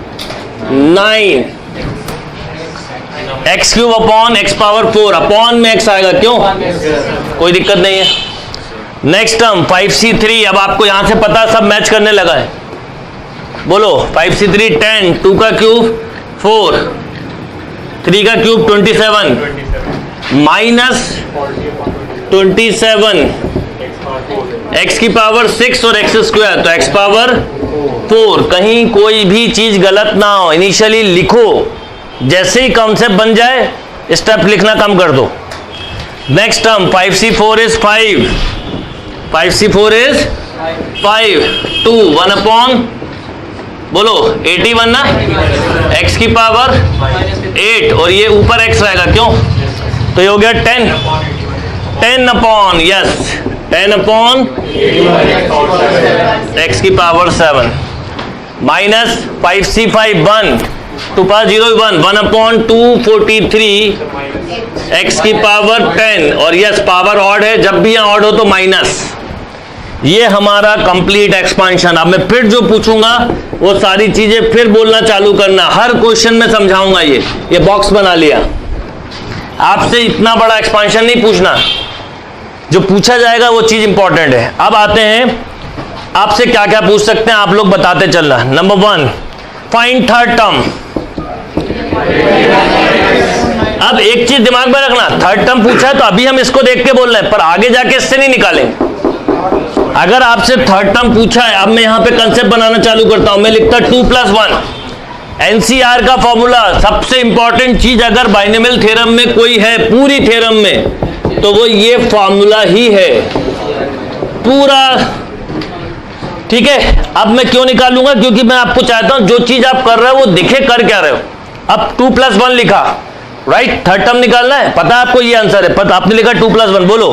x cube upon x power 4, upon में एक्स आएगा, क्यों, कोई दिक्कत नहीं है। नेक्स्ट टर्म 5C3, अब आपको यहां से पता सब मैच करने लगा है, बोलो 5C3 10 2 का क्यूब 4 3 का क्यूब 27 माइनस 27 एक्स की पावर 6 और एक्स स्क्वायर, तो एक्स पावर 4। कहीं कोई भी चीज गलत ना हो, इनिशियली लिखो, जैसे ही कॉन्सेप्ट बन जाए स्टेप लिखना कम कर दो। Next term 5C4 is 5 5C4 is 5 2 1/, बोलो 81 ना, x की पावर 8 और ये ऊपर x रहेगा, क्यों, तो ये हो गया 10/, यस 10/, x की power 7। Minus 5c5 1 2 power 0 1 1/243 x की पावर 10 और यस पावर ऑड है, जब भी यहां ऑड हो तो माइनस। ये हमारा कंप्लीट एक्सपांशन। अब मैं फिर जो पूछूंगा वो सारी चीजें फिर बोलना चालू करना, हर क्वेश्चन में समझाऊंगा। ये बॉक्स बना लिया। आपसे इतना बड़ा एक्सपांशन नहीं पूछना, जो पूछा जाएगा वो चीज इंपॉर्टेंट है। अब आते हैं आपसे क्या क्या पूछ सकते हैं, आप लोग बताते चलना। Number 1 find third term. अब एक चीज दिमाग में रखना, थर्ड टर्म पूछा है तो अभी हम इसको देख के बोल रहे हैं, पर आगे जाके इससे नहीं निकालेंगे। अगर आपसे थर्ड टर्म पूछा है, अब मैं यहां पे कंसेप्ट बनाना चालू करता हूं। मैं लिखता 2 + 1 एनसीआर का फॉर्मूला। सबसे इंपॉर्टेंट चीज अगर बाइनोमियल थ्योरम में कोई है, पूरी थ्योरम में, तो वो ये फॉर्मूला ही है पूरा। ठीक है, अब मैं क्यों निकालूंगा, क्योंकि मैं आपको चाहता हूं जो चीज आप कर रहे हो वो दिखे कर क्या रहे हो। अब 2 + 1 लिखा, राइट, थर्ड टर्म निकालना है, पता है आपको ये आंसर है, पता आपने लिखा 2 + 1, बोलो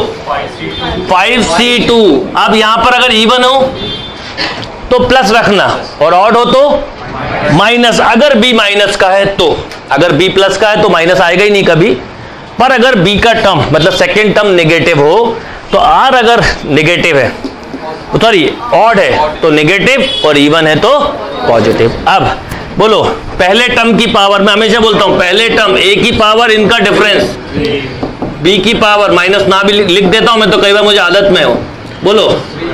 5c2। अब यहां पर अगर इवन हो तो प्लस रखना और ऑड हो तो माइनस। अगर बी माइनस का है तो, अगर बी प्लस का है तो माइनस आएगा ही नहीं कभी। पर अगर बी का टर्म मतलब सेकेंड टर्म नेगेटिव हो तो आर अगर नेगेटिव है, सॉरी ऑड है तो नेगेटिव और इवन है तो पॉजिटिव। अब बोलो पहले टर्म की पावर, मैं हमेशा बोलता हूं पहले टर्म ए की पावर इनका डिफरेंस बी की पावर, माइनस ना भी लिख देता हूं मैं तो, कई बार मुझे आदत में हो। बोलो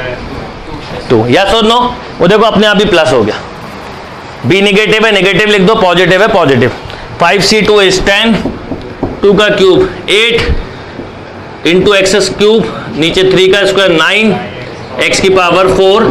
2, यस और नो। वो देखो अपने आप ही प्लस हो गया। बी नेगेटिव है, नेगेटिव लिख दो, पॉजिटिव है पॉजिटिव। 5c2 इज 10, 2 का क्यूब 8 इंटू एक्स क्यूब, नीचे 3 का स्क्वायर 9, x की पावर 4,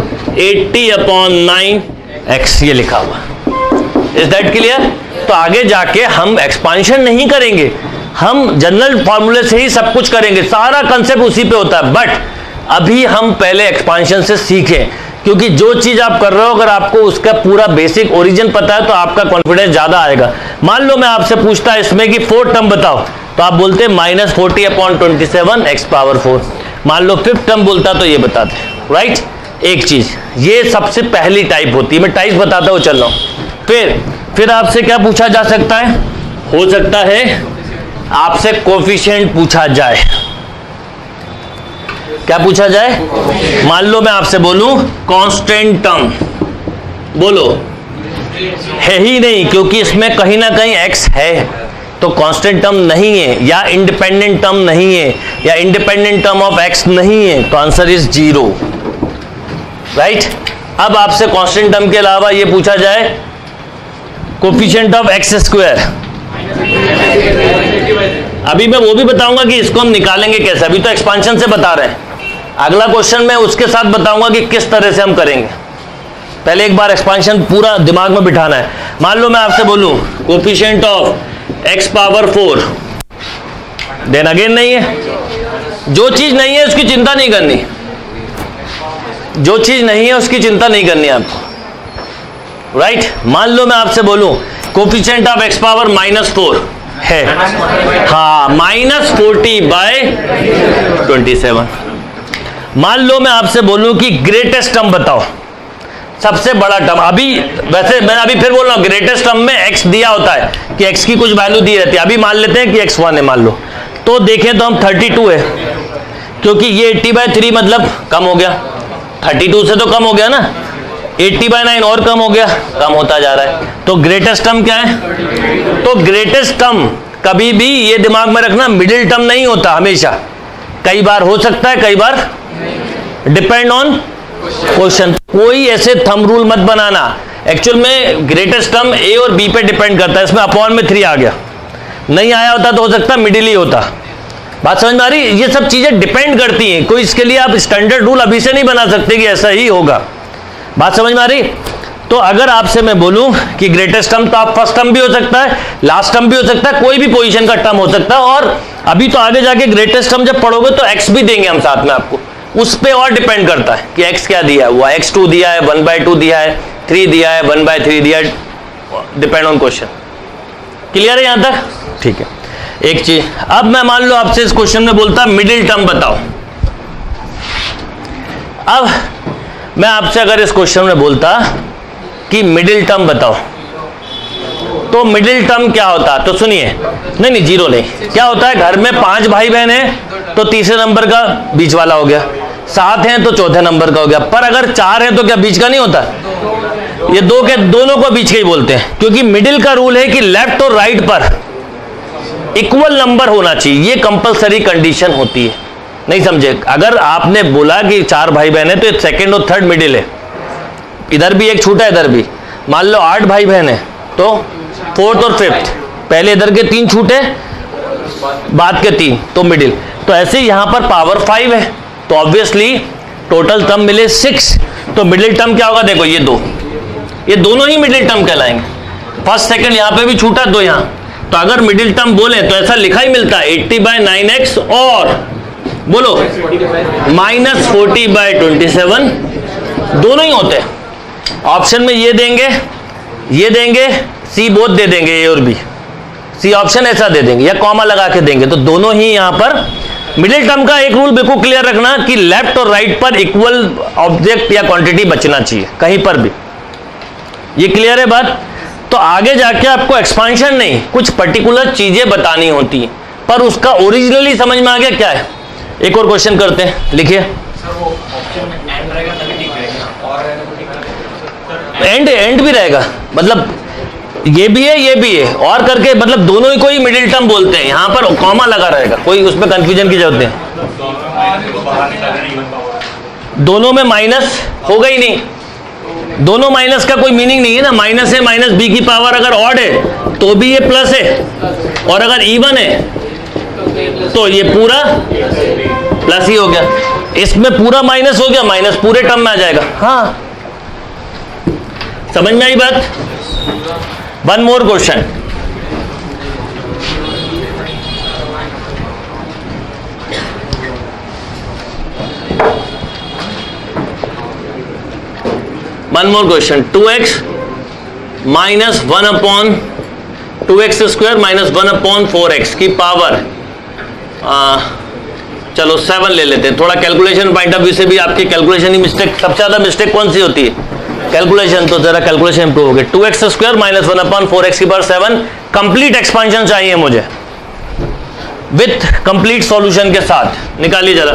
80/9 x ये लिखा हुआ। Is that clear? तो आगे जाके हम एक्सपांशन नहीं करेंगे, हम जनरल फॉर्मूले से ही सब कुछ करेंगे, सारा कंसेप्ट उसी पे होता है। बट अभी हम पहले एक्सपांशन से सीखें, क्योंकि जो चीज आप कर रहे हो अगर आपको उसका पूरा बेसिक ओरिजिन पता है तो आपका कॉन्फिडेंस ज्यादा आएगा। मान लो मैं आपसे पूछता इसमें कि फोर्थ टर्म बताओ, तो आप बोलते -40/27 x पावर 4। मान लो फिफ्थ टर्म बोलता तो ये बताते, राइट। एक चीज ये सबसे पहली टाइप होती है, मैं टाइप बताता हूँ चल रहा हूं। फिर आपसे क्या पूछा जा सकता है, हो सकता है आपसे कोफिशिएंट पूछा जाए। क्या पूछा जाए? मान लो मैं आपसे बोलूं कांस्टेंट टर्म, बोलो है ही नहीं, क्योंकि इसमें कहीं ना कहीं x है तो कांस्टेंट टर्म नहीं है, या इंडिपेंडेंट टर्म नहीं है, या इंडिपेंडेंट टर्म ऑफ x नहीं है, तो आंसर इज 0, राइट। अब आपसे कांस्टेंट टर्म के अलावा ये पूछा जाए कोफिशिएंट ऑफ x², अभी मैं वो भी बताऊंगा कि इसको हम निकालेंगे कैसे, अभी तो एक्सपांशन से बता रहे हैं। अगला क्वेश्चन मैं उसके साथ बताऊंगा कि किस तरह से हम करेंगे। पहले एक बार एक्सपांशन पूरा दिमाग में बिठाना है। मान लो मैं आपसे बोलूं coefficient of x power 4, then again नहीं है, जो चीज नहीं है उसकी चिंता नहीं करनी, जो चीज नहीं है उसकी चिंता नहीं करनी आपको, राइट। मान लो मैं आपसे बोलूं कोफिशिएंट ऑफ x पावर -4 है, हाँ -40/27। मान लो मैं आपसे बोलूं कि ग्रेटेस्ट टर्म बताओ, सबसे बड़ा टर्म। अभी वैसे मैं अभी फिर बोल रहा हूं ग्रेटेस्ट टर्म में x दिया होता है कि x की कुछ वैल्यू दी रहती है। अभी मान लेते हैं कि x1 है, मान लो, तो देखें तो हम 32 है, क्योंकि ये 80/3 मतलब कम हो गया, 32 से तो कम हो गया ना, 80/9 और कम हो गया, कम होता जा रहा है। तो ग्रेटेस्ट टर्म क्या है? तो ग्रेटेस्ट टर्म कभी भी ये दिमाग में रखना मिडिल टर्म नहीं होता, हमेशा, कई बार हो सकता है, कई बार डिपेंड ऑन क्वेश्चन। कोई ऐसे थंब रूल मत बनाना, एक्चुअल में ग्रेटेस्ट टर्म ए और बी पे डिपेंड करता है। इसमें अपॉन में 3 आ गया, नहीं आया होता तो हो सकता मिडिल ही होता। बात समझ में आ रही? ये सब चीजें डिपेंड करती हैं, कोई इसके लिए आप स्टैंडर्ड रूल अभी से नहीं बना सकते कि ऐसा ही होगा। बात समझ में आ रही? तो अगर आपसे मैं बोलूं कि ग्रेटेस्ट टर्म, तो आप फर्स्ट टर्म भी हो सकता है, लास्ट टर्म भी हो सकता है, कोई भी पोजीशन का टर्म हो सकता है। और अभी तो आगे जाके ग्रेटेस्ट टर्म जब पढ़ोगे तो x भी देंगे हम साथ में आपको, उस पे और डिपेंड करता है कि x क्या दिया है, वो x2 दिया है, 1/2 दिया है, 3 दिया है, 1/3 दिया है, डिपेंड ऑन क्वेश्चन। क्लियर है यहां तक? ठीक है। एक चीज, अब मैं मान लो आपसे इस क्वेश्चन में बोलता मिडिल टर्म बताओ। अब मैं आपसे अगर इस क्वेश्चन में बोलता कि मिडिल टर्म बताओ। तो मिडिल टर्म क्या होता है, तो सुनिए, नहीं जीरो नहीं, क्या होता है, घर में 5 भाई बहन है तो तीसरे नंबर का बीच वाला हो गया, 7 हैं तो चौथे नंबर का हो गया। पर अगर 4 है तो क्या बीच का नहीं होता, ये दो के दोनों को बीच का ही बोलते हैं, क्योंकि मिडिल का रूल है कि लेफ्ट और राइट पर इक्वल नंबर होना चाहिए, ये कंपलसरी कंडीशन होती है। नहीं समझे, अगर आपने बोला कि 4 भाई बहन है तो सेकंड और थर्ड मिडिल है, इधर भी एक छूटा इधर भी, मान लो 8 भाई बहन है तो फोर्थ और फिफ्थ, पहले इधर के 3 छूटे बाद के 3 तो मिडिल। तो ऐसे यहां पर पावर 5 है तो ऑब्वियसली टोटल टर्म मिले 6, तो मिडिल टर्म क्या होगा, देखो ये दोनों ही मिडिल टर्म कहलाएंगे। फर्स्ट सेकंड यहां पे भी छूटा 2 यहां, तो अगर मिडिल टर्म बोले तो ऐसा लिखा ही मिलता है 80/9x और बोलो -40/27, दोनों ही होते हैं। ऑप्शन में ये देंगे सी बोथ दे देंगे, ए और बी, सी ऑप्शन ऐसा दे देंगे या कॉमा लगा के देंगे, तो दोनों ही यहां पर मिडिल टर्म का एक रूल बिल्कुल क्लियर रखना कि लेफ्ट और राइट पर इक्वल ऑब्जेक्ट या क्वांटिटी बचना चाहिए कहीं पर भी, ये क्लियर है बात। तो आगे जाके आपको एक्सपांशन नहीं, कुछ पर्टिकुलर चीजें बतानी होती हैं, पर उसका ओरिजिनली समझ में आ गया क्या है। एक और क्वेश्चन करते हैं, लिखिए। एंड भी रहेगा, मतलब ये भी है और करके, मतलब दोनों ही को ही मिडिल टर्म बोलते हैं, यहां पर कॉमा लगा रहेगा, कोई उसमें कंफ्यूजन की जरूरत नहीं। दोनों में माइनस होगा ही नहीं, दोनों माइनस का कोई मीनिंग नहीं है ना, माइनस है माइनस बी की पावर अगर ऑड है तो भी ये प्लस है, और अगर इवन है तो ये पूरा प्लस ही हो गया, इसमें पूरा माइनस हो गया, माइनस पूरे टर्म में आ जाएगा। हाँ समझ में आई बात। One more question, one more question, 2x minus 1/2x square minus 1/4x की पावर, चलो 7 ले लेते हैं। थोड़ा कैलकुलेशन पॉइंट ऑफ व्यू से भी आपकी कैलकुलेशन ही मिस्टेक, सबसे ज्यादा मिस्टेक कौन सी होती है, कैलकुलेशन, तो जरा कैलकुलेशन इंप्रूव हो गई। 2x स्क्वायर माइनस 1/4x की पावर 7, कंप्लीट एक्सपांशन चाहिए मुझे विथ कंप्लीट सॉल्यूशन के साथ, निकालिए जरा।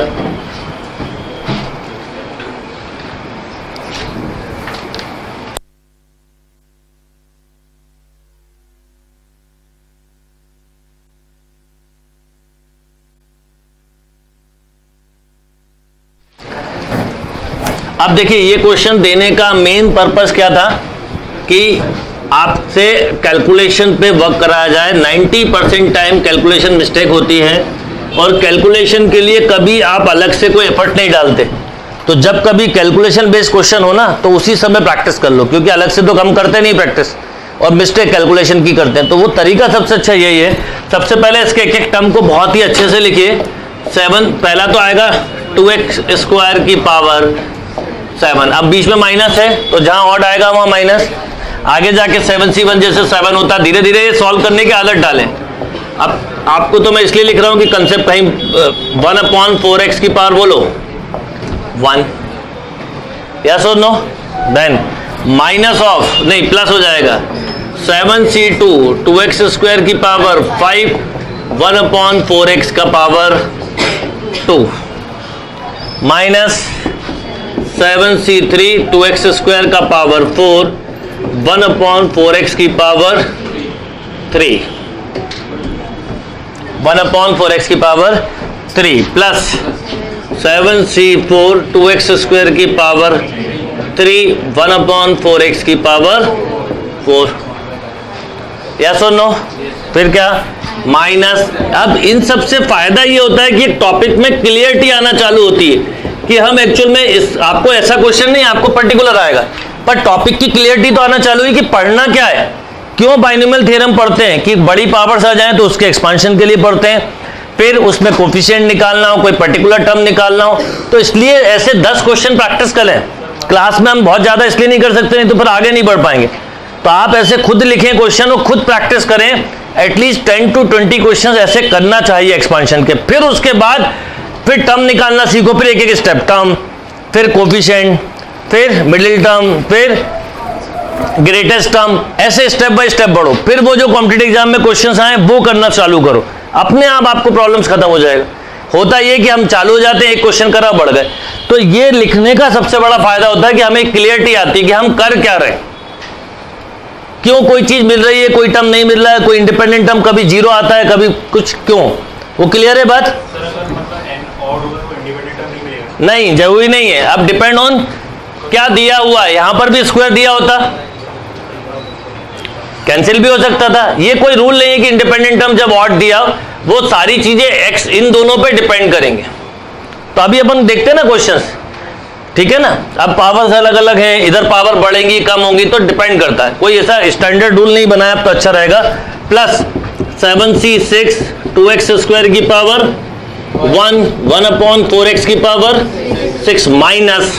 अब देखिए, ये क्वेश्चन देने का मेन पर्पस क्या था कि आपसे कैलकुलेशन पे वर्क कराया जाए। 90% टाइम कैलकुलेशन मिस्टेक होती है, और कैलकुलेशन के लिए कभी आप अलग से कोई एफर्ट नहीं डालते। तो जब कभी कैलकुलेशन बेस्ड क्वेश्चन हो ना, तो उसी समय प्रैक्टिस कर लो, क्योंकि अलग से तो हम करते नहीं प्रैक्टिस, और मिस्टेक कैलकुलेशन की करते हैं। तो वो तरीका सबसे अच्छा यही है, सबसे पहले इसके एक एक टर्म को बहुत ही अच्छे से लिखिए। 7 पहला तो आएगा 2x स्क्वायर की पावर 7, अब बीच में माइनस है तो जहां ऑड आएगा वहां माइनस, आगे जाके 7c1 जैसे 7 होता है। धीरे धीरे सॉल्व करने की आदत डालें। अब आपको तो मैं इसलिए लिख रहा हूं कि कंसेप्ट कहीं 1/4x की पावर बोलो 1, यस और नो, देन माइनस ऑफ, नहीं प्लस हो जाएगा 7c2 2x स्क्वायर की पावर 5 1/4x का power 2 minus 7c3 2x square का पावर 4 1/4x की पावर 3 1/4x की power 3 plus 7c4 2x square की पावर 3 1/4x की पावर 4, यस और नो। फिर क्या, माइनस। अब इन सब से फायदा ये होता है कि टॉपिक में क्लियरिटी आना चालू होती है कि हम एक्चुअल में इस, आपको ऐसा क्वेश्चन नहीं, आपको पर्टिकुलर आएगा, पर टॉपिक की क्लियरिटी तो आना चालू है कि पढ़ना क्या है, क्यों बाइनोमियल थ्योरम पढ़ते हैं, कि बड़ी पावर्स आ जाएं तो उसके एक्सपांशन के लिए पढ़ते हैं, फिर उसमें कोफिशिएंट निकालना हो, कोई पर्टिकुलर टर्म निकालना हो, तो इसलिए ऐसे 10 क्वेश्चन प्रैक्टिस कर लें। क्लास में हम बहुत ज्यादा इसलिए नहीं कर सकते, नहीं तो फिर आगे नहीं बढ़ पाएंगे। तो आप ऐसे खुद लिखें क्वेश्चन और खुद प्रैक्टिस करें, एटलीस्ट 10 to 20 क्वेश्चन ऐसे करना चाहिए एक्सपांशन के। फिर उसके बाद फिर टर्म निकालना सीखो, फिर एक एक स्टेप, टर्म, फिर कोफिशिएंट, फिर मिडिल टर्म, फिर ग्रेटेस्ट टर्म, ऐसे स्टेप बाय स्टेप बढ़ो, फिर वो जो कॉम्पिटिटिव एग्जाम में क्वेश्चंस आए वो करना चालू करो, अपने आप आपको प्रॉब्लम्स खत्म हो जाएगा। होता ये कि हम चालू हो जाते हैं, एक क्वेश्चन करा बढ़ गए। तो ये लिखने का सबसे बड़ा फायदा होता है कि हमें क्लियरिटी आती है कि हम कर क्या रहे हैं, क्यों कोई चीज मिल रही है, कोई टर्म नहीं मिल रहा है, कोई इंडिपेंडेंट टर्म कभी जीरो आता है कभी कुछ, क्यों, वो क्लियर है बात? नहीं, जरूरी नहीं है। अब डिपेंड ऑन क्या दिया हुआ है, यहां पर भी स्क्वायर दिया होता कैंसिल भी हो सकता था। ये कोई रूल नहीं है कि इंडिपेंडेंट टर्म जब ऑड दिया वो सारी चीजें एक्स इन दोनों पे डिपेंड करेंगे। तो अभी अपन देखते हैं ना क्वेश्चंस, ठीक है ना। अब पावर्स अलग अलग हैं, इधर पावर बढ़ेंगी कम होंगी तो डिपेंड करता है, कोई ऐसा स्टैंडर्ड रूल नहीं बनाया तो अच्छा रहेगा। प्लस 7c6 2x² की पावर 1/4x की पावर 6 माइनस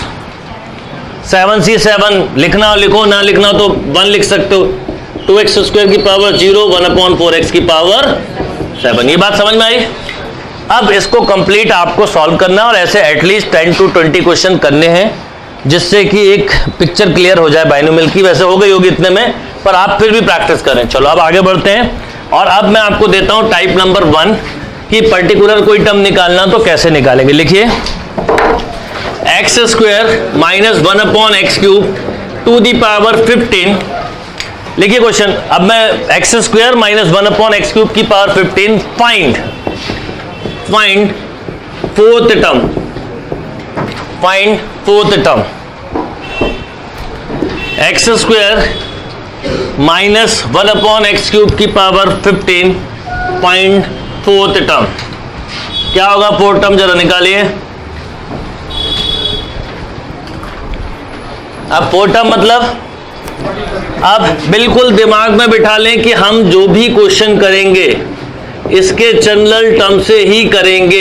7c7 लिखना लिखो, ना लिखना तो 1 लिख सकते हो, 2x² की पावर 0 1/4x की पावर 7। ये बात समझ में आई? अब इसको कंप्लीट आपको सॉल्व करना है और ऐसे एटलीस्ट 10 to 20 क्वेश्चन करने हैं जिससे कि एक पिक्चर क्लियर हो जाए बाइनोमियल की। वैसे हो गई होगी इतने में, पर आप फिर भी प्रैक्टिस करें। चलो अब आगे बढ़ते हैं और अब मैं आपको देता हूं टाइप नंबर 1 कि पर्टिकुलर कोई टर्म निकालना तो कैसे निकालेंगे। लिखिए x² minus 1/x³ to the power 15। लिखिए क्वेश्चन, अब मैं x² माइनस 1/x³ की power 15 find fourth term, find fourth term. x² minus 1/x³ की पावर 15 फाइंड फोर्थ टर्म। क्या होगा फोर्थ टर्म, जरा निकालिए। अब फोर्थ टर्म मतलब, अब बिल्कुल दिमाग में बिठा लें कि हम जो भी क्वेश्चन करेंगे इसके जनरल टर्म से ही करेंगे।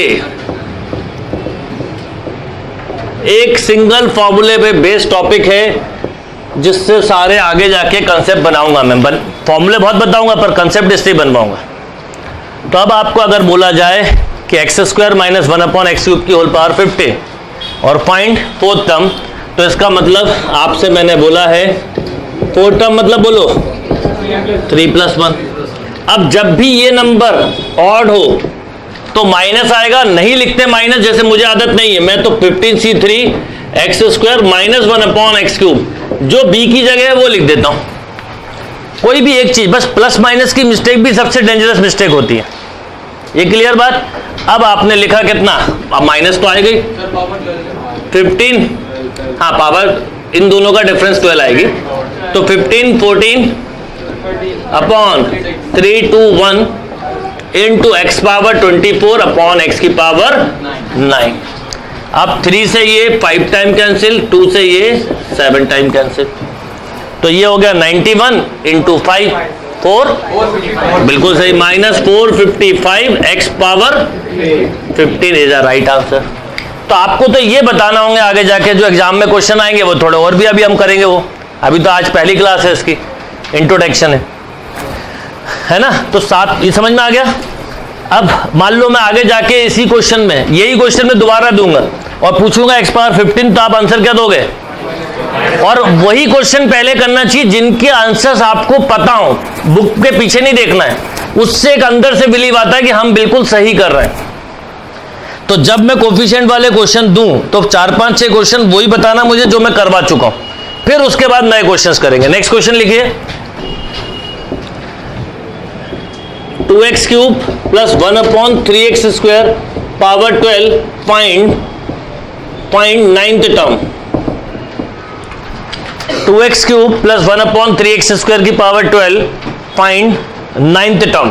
एक सिंगल फॉर्मूले पे बेस्ड टॉपिक है जिससे सारे आगे जाके कंसेप्ट बनाऊंगा मैं। फॉर्मूले बहुत बताऊंगा पर कंसेप्ट इससे बनवाऊंगा। तो अब आपको अगर बोला जाए कि x² माइनस 1/x³ की होल पावर 15 और फाइंड फोर्थ टर्म, तो इसका मतलब आपसे मैंने बोला है फोर्थ टर्म मतलब बोलो 3 + 1। अब जब भी ये नंबर ऑड हो तो माइनस आएगा, नहीं लिखते माइनस, जैसे मुझे आदत नहीं है, मैं तो 15c3 x² माइनस 1/x³ जो b की जगह है वो लिख देता हूं। कोई भी एक चीज, बस प्लस माइनस की मिस्टेक भी सबसे डेंजरस मिस्टेक होती है। ये क्लियर बात? अब आपने लिखा कितना, अब माइनस तो आएगी 15, हाँ पावर इन दोनों का डिफरेंस 12 आएगी, तो 15 14 upon 3 2 1 into x power 24 upon x की पावर 9। अब 3 से ये 5 टाइम कैंसिल, 2 से ये 7 टाइम कैंसिल, तो ये हो गया 91 इंटू 5 4, बिल्कुल सही, minus 455 x power 15 is a right answer. तो आपको तो ये बताना होंगे आगे जाके जो एग्जाम में क्वेश्चन आएंगे वो थोड़े और भी अभी हम करेंगे, वो अभी तो आज पहली क्लास है, इसकी इंट्रोडक्शन है ना। तो साथ ये समझ में आ गया। अब मान लो मैं आगे जाके इसी क्वेश्चन में, यही क्वेश्चन में दोबारा दूंगा और पूछूंगा x पावर 15, तो आप आंसर क्या दोगे? और वही क्वेश्चन पहले करना चाहिए जिनके आंसर्स आपको पता हो, बुक के पीछे नहीं देखना है, उससे एक अंदर से बिलीव आता है कि हम बिल्कुल सही कर रहे हैं। तो जब मैं कोफिशिएंट वाले क्वेश्चन दूं तो 4 5 6 क्वेश्चन वही बताना मुझे जो मैं करवा चुका हूं, फिर उसके बाद नए क्वेश्चंस करेंगे। नेक्स्ट क्वेश्चन लिखिए, 2x³ plus 1/3x² power 12 find ninth term. 2x³ plus 1/3x² की power 12 find ninth term.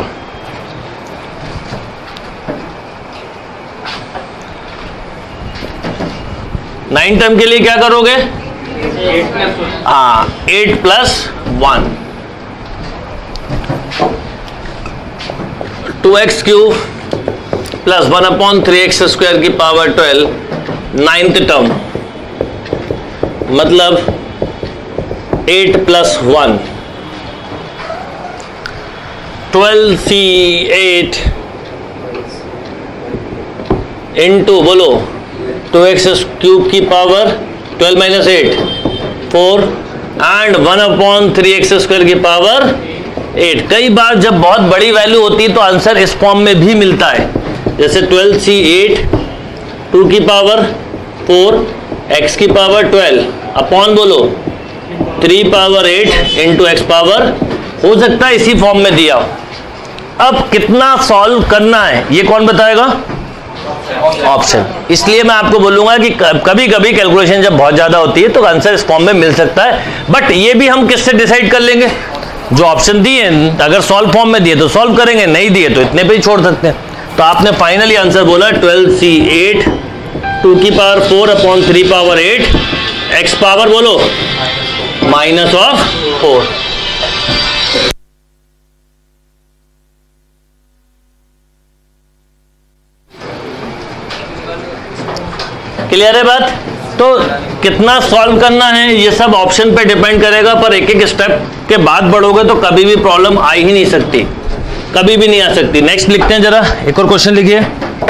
Nine term के लिए क्या करोगे? 8 + 1 2x³ प्लस 1/3x² की पावर 12 नाइन्थ टर्म, मतलब 8 + 1 12c8 इंटू बोलो 2x³ की पावर 12 - 8 4 एंड 1/3x² की पावर 8। कई बार जब बहुत बड़ी वैल्यू होती है तो आंसर इस फॉर्म में भी मिलता है, जैसे 12c8 2 की पावर 4 x की पावर 12 अपॉन बोलो 3 पावर 8 इंटू एक्स पावर, हो सकता है इसी फॉर्म में दिया। अब कितना सॉल्व करना है ये कौन बताएगा? ऑप्शन। इसलिए मैं आपको बोलूंगा कि कभी कभी कैलकुलेशन जब बहुत ज्यादा होती है तो आंसर इस फॉर्म में मिल सकता है, बट ये भी हम किससे डिसाइड कर लेंगे? जो ऑप्शन दिए, अगर सॉल्व फॉर्म में दिए तो सॉल्व करेंगे, नहीं दिए तो इतने पे ही छोड़ सकते हैं। तो आपने फाइनली आंसर बोला 12c8 2 की power 4 upon 3 power 8 x power बोलो -4। क्लियर है बात? तो कितना सॉल्व करना है ये सब ऑप्शन पे डिपेंड करेगा, पर एक एक स्टेप के बाद बढ़ोगे तो कभी भी प्रॉब्लम आ ही नहीं सकती, कभी भी नहीं आ सकती। नेक्स्ट लिखते हैं, जरा एक और क्वेश्चन लिखिए।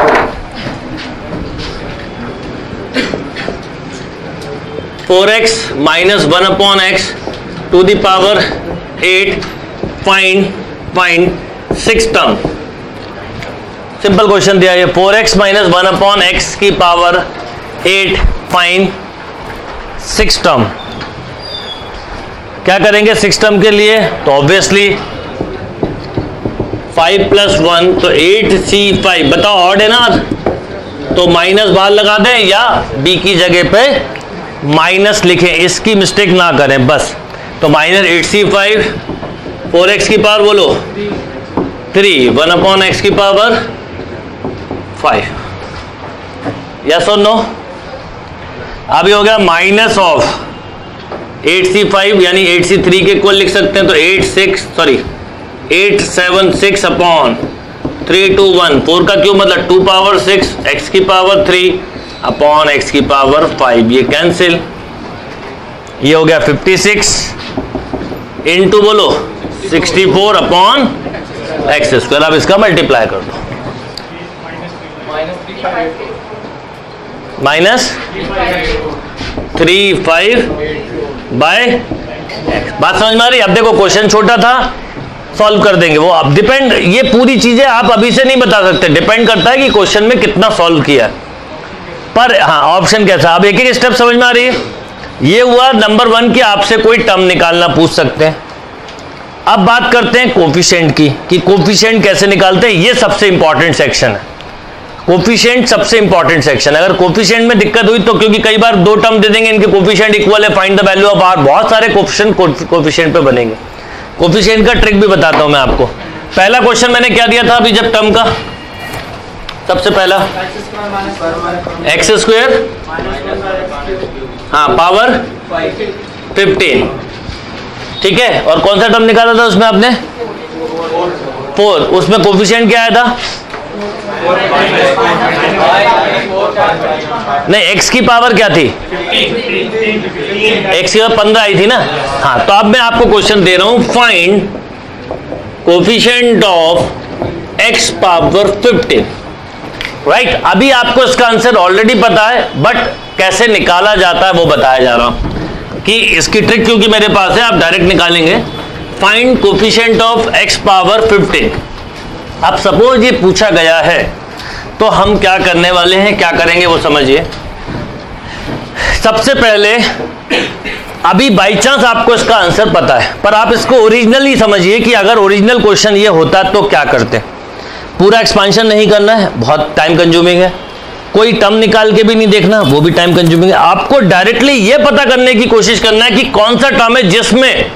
(4x - 1/x to the power 8 find 6 term. Simple question दिया है, 4x - 1/x की पावर 8 फाइंड 6 टर्म। क्या करेंगे 6 टर्म के लिए? तो ऑब्वियसली 5 + 1 तो 8c5। बताओ ऑड है ना, तो माइनस बाहर लगा दें या b की जगह पे माइनस लिखें, इसकी मिस्टेक ना करें बस। तो -8c5 4x की पावर बोलो 3 1/x की पावर 5। यस और नो? अभी हो गया माइनस ऑफ 8c5 यानी 8c3 के इक्वल लिख सकते हैं, तो 876 अपॉन 321 4 का क्यूब मतलब 2 पावर 6 x की पावर 3 अपॉन x की पावर 5, ये कैंसिल। ये हो गया 56 इंटू बोलो 64 अपॉन x²। अब इसका मल्टीप्लाई कर दो, -35 बाय x। बात समझ में आ रही? अब देखो क्वेश्चन छोटा था, सॉल्व कर देंगे वो। अब डिपेंड, ये पूरी चीजें आप अभी से नहीं बता सकते, डिपेंड करता है कि क्वेश्चन में कितना सॉल्व किया है। पर हाँ, ऑप्शन कैसा, अब एक एक स्टेप समझ में आ रही है। ये हुआ नंबर 1 की, आपसे कोई टर्म निकालना पूछ सकते हैं। अब बात करते हैं कोफिशिएंट की, कि कोफिशिएंट कैसे निकालते हैं। ये सबसे इंपॉर्टेंट सेक्शन है, कोफिशिएंट सबसे इंपॉर्टेंट सेक्शन। अगर कोफिशिएंट में दिक्कत हुई तो, क्योंकि कई बार 2 टर्म दे देंगे, इनके कोफिशिएंट इक्वल है, find the value of r, बहुत सारे कोफिशिएंट पे बनेंगे। कोफिशिएंट का ट्रिक भी बताता हूं मैं आपको। पहला क्वेश्चन मैंने क्या दिया था अभी जब टर्म का, सबसे पहला x², हाँ पावर 15, ठीक है। और कौन सा टर्म निकाला था उसमें आपने? 4। उसमें कोफिशिएंट क्या आया था? नहीं, x की पावर क्या थी? x की पावर 15 आई थी ना। हाँ, तो अब मैं आपको क्वेश्चन दे रहा हूं, find coefficient of x power 15। Right, अभी आपको इसका आंसर ऑलरेडी पता है, बट कैसे निकाला जाता है वो बताया जा रहा हूं, कि इसकी ट्रिक क्योंकि मेरे पास है, आप डायरेक्ट निकालेंगे। Find coefficient of x power 15। अब सपोज ये पूछा गया है, तो हम क्या करने वाले हैं, क्या करेंगे वो समझिए। सबसे पहले, अभी बाई चांस आपको इसका आंसर पता है, पर आप इसको ओरिजिनली समझिए कि अगर ओरिजिनल क्वेश्चन ये होता तो क्या करते। पूरा एक्सपांशन नहीं करना है, बहुत टाइम कंज्यूमिंग है। कोई टर्म निकाल के भी नहीं देखना, वो भी टाइम कंज्यूमिंग है। आपको डायरेक्टली ये पता करने की कोशिश करना है कि कौन सा टर्म है जिसमें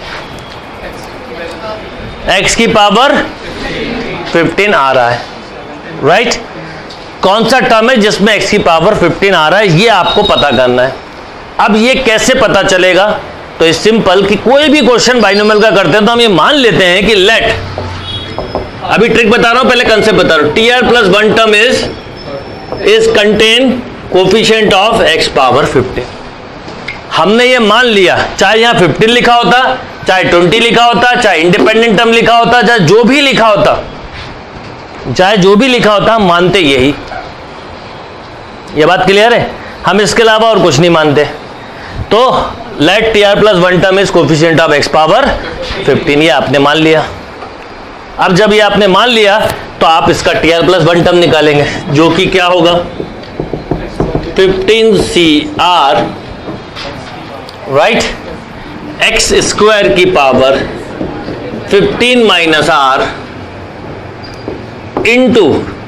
x की पावर 15 आ रहा है। राइट, कौन सा टर्म है जिसमें x की पावर 15 आ रहा है, ये आपको पता करना है। अब ये कैसे पता चलेगा? तो इस सिंपल कि कोई भी क्वेश्चन बाइनोमियल का करते हैं तो हम ये मान लेते हैं कि लेट, अभी ट्रिक बता रहा हूं, पहले कंसेप्ट बता रहा हूं। tr+1 term is contain coefficient of x power 15। हमने ये मान लिया, चाहे यहां 15 लिखा होता, चाहे 20 लिखा होता, चाहे इंडिपेंडेंट टर्म लिखा होता, चाहे जो भी लिखा होता, हम मानते यही। ये बात क्लियर है? हम इसके अलावा और कुछ नहीं मानते। तो let T R plus one term is coefficient of x power 15, ये आपने मान लिया। अब जब ये आपने मान लिया तो आप इसका T R plus one term निकालेंगे, जो कि क्या होगा 15CR राइट, एक्स स्क्वायर की power 15 minus r into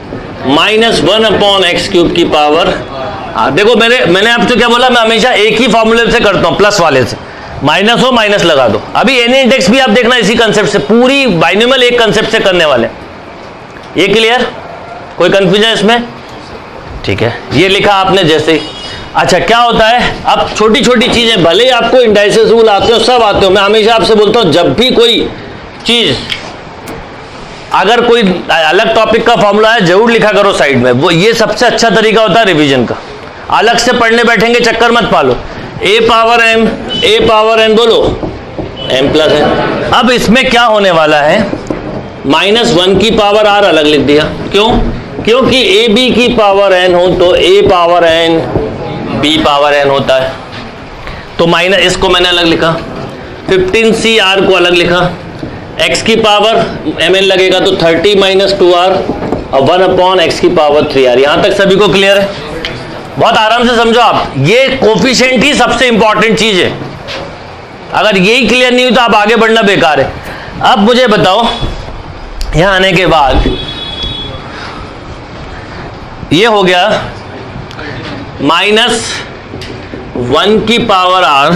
-1/x cube की पावर। देखो मैंने आपसे क्या बोला, मैं हमेशा एक ही फॉर्मूले से करता हूं, प्लस वाले से, माइनस हो माइनस लगा दो। अभी एन इंडेक्स भी आप देखना इसी कंसेप्ट से, पूरी बाइनोमियल एक कंसेप्ट से करने वाले। ये क्लियर? कोई कंफ्यूजन इसमें? ठीक है, ये लिखा आपने जैसे। अच्छा क्या होता है, अब छोटी छोटी चीजें, भले ही आपको इंडाइसेस रूल आते हो, सब आते हो, मैं हमेशा आपसे बोलता हूं जब भी कोई चीज, अगर कोई अलग टॉपिक का फॉर्मूला है जरूर लिखा करो साइड में, वो ये सबसे अच्छा तरीका होता है रिवीजन का। अलग से पढ़ने बैठेंगे चक्कर मत पालो। ए पावर एम बोलो m प्लस है। अब इसमें क्या होने वाला है, -1 की पावर r अलग लिख दिया, क्यों? क्योंकि ए बी की पावर n हो तो a power n b power n होता है, तो माइनस, इसको मैंने अलग लिखा। 15CR को अलग लिखा, x की पावर mn लगेगा तो 30 - 2r और 1/x की पावर 3r। यहां तक सभी को क्लियर है? बहुत आराम से समझो आप, ये कोफिशिएंट ही सबसे इंपॉर्टेंट चीज है। अगर यही क्लियर नहीं हुई तो आप आगे बढ़ना बेकार है। अब मुझे बताओ, यहां आने के बाद ये हो गया -1 की पावर r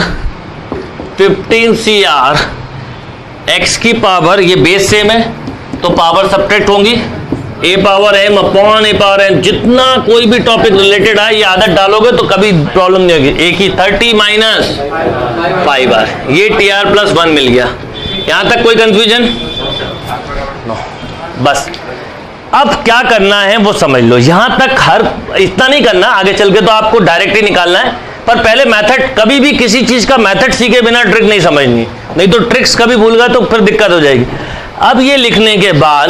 15CR x की पावर, ये बेस सेम है तो पावर सब्ट्रैक्ट होंगी, a power m upon a power n। जितना कोई भी टॉपिक रिलेटेड है ये आदत डालोगे तो कभी प्रॉब्लम नहीं होगी। एक ही 30 - 5r, ये TR प्लस 1 मिल गया। यहां तक कोई कंफ्यूजन? नो। बस अब क्या करना है वो समझ लो। यहां तक हर इतना नहीं करना, आगे चल के तो आपको डायरेक्ट ही निकालना है, पर पहले मेथड, कभी भी किसी चीज का मेथड सीखे बिना ट्रिक नहीं समझनी, नहीं तो ट्रिक्स कभी भूल गए तो फिर दिक्कत हो जाएगी। अब ये लिखने के बाद,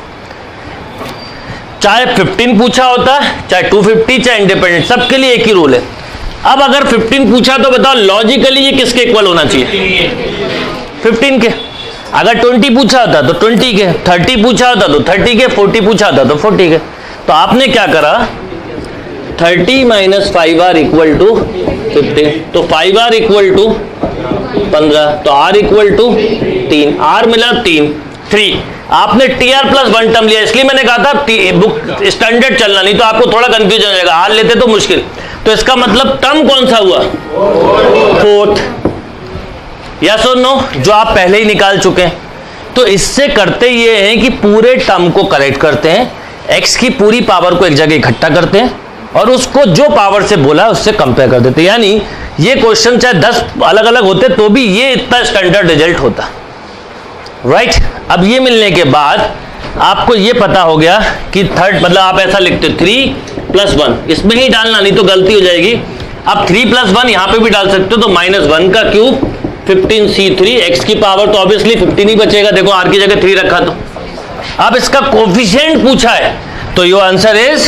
चाहे 15 पूछा होता है, चाहे 250, चाहे इंडिपेंडेंट, सबके लिए एक ही रूल है। अब अगर 15 पूछा तो बताओ लॉजिकली ये किसके इक्वल होना चाहिए? 15 के। अगर 20 पूछा होता तो 20 के, 30 पूछा होता तो 30 के, 40 पूछा होता तो 40 के। तो आपने क्या करा, 30 - 5r इक्वल टू 15, तो 5r इक्वल टू 15, तो r इक्वल टू 3, r मिला 3। आपने TR प्लस 1 टर्म लिया, इसलिए मैंने कहा था बुक स्टैंडर्ड चलना, नहीं तो आपको थोड़ा कंफ्यूजन हो जाएगा, r लेते तो मुश्किल। तो इसका मतलब टर्म कौन सा हुआ? 4th। यस और नो? जो आप पहले ही निकाल चुके हैं। तो इससे करते ये हैं कि पूरे टर्म को कलेक्ट करते हैं, x की पूरी पावर को एक जगह इकट्ठा करते हैं और उसको जो पावर से बोला है उससे कंपेयर कर देते हैं। यानी ये क्वेश्चन चाहे 10 अलग अलग होते तो भी ये इतना स्टैंडर्ड रिजल्ट होता, राइट। अब ये मिलने के बाद आपको ये पता हो गया कि थर्ड, मतलब आप ऐसा लिखते 3 + 1, इसमें ही डालना नहीं तो गलती हो जाएगी। अब 3 + 1 यहां पे भी डाल सकते हो, तो -1 का क्यूब 15C3, x की पावर तो ऑब्वियसली 15 ही बचेगा, देखो r की जगह 3 रखा तो। अब इसका कोफिशिएंट पूछा है तो योर आंसर इज,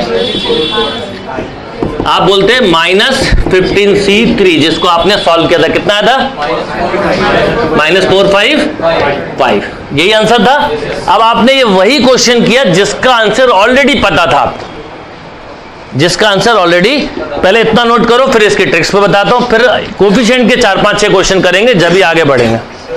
आप बोलते हैं -15C3, जिसको आपने सॉल्व किया था, कितना आया था? -455, यही आंसर था। अब आपने ये वही क्वेश्चन किया जिसका आंसर ऑलरेडी पता था आपको, जिसका आंसर ऑलरेडी, पहले इतना नोट करो फिर इसके ट्रिक्स पे बताता हूं, फिर कोफिशिएंट के 4-5-6 क्वेश्चन करेंगे जब भी आगे बढ़ेंगे।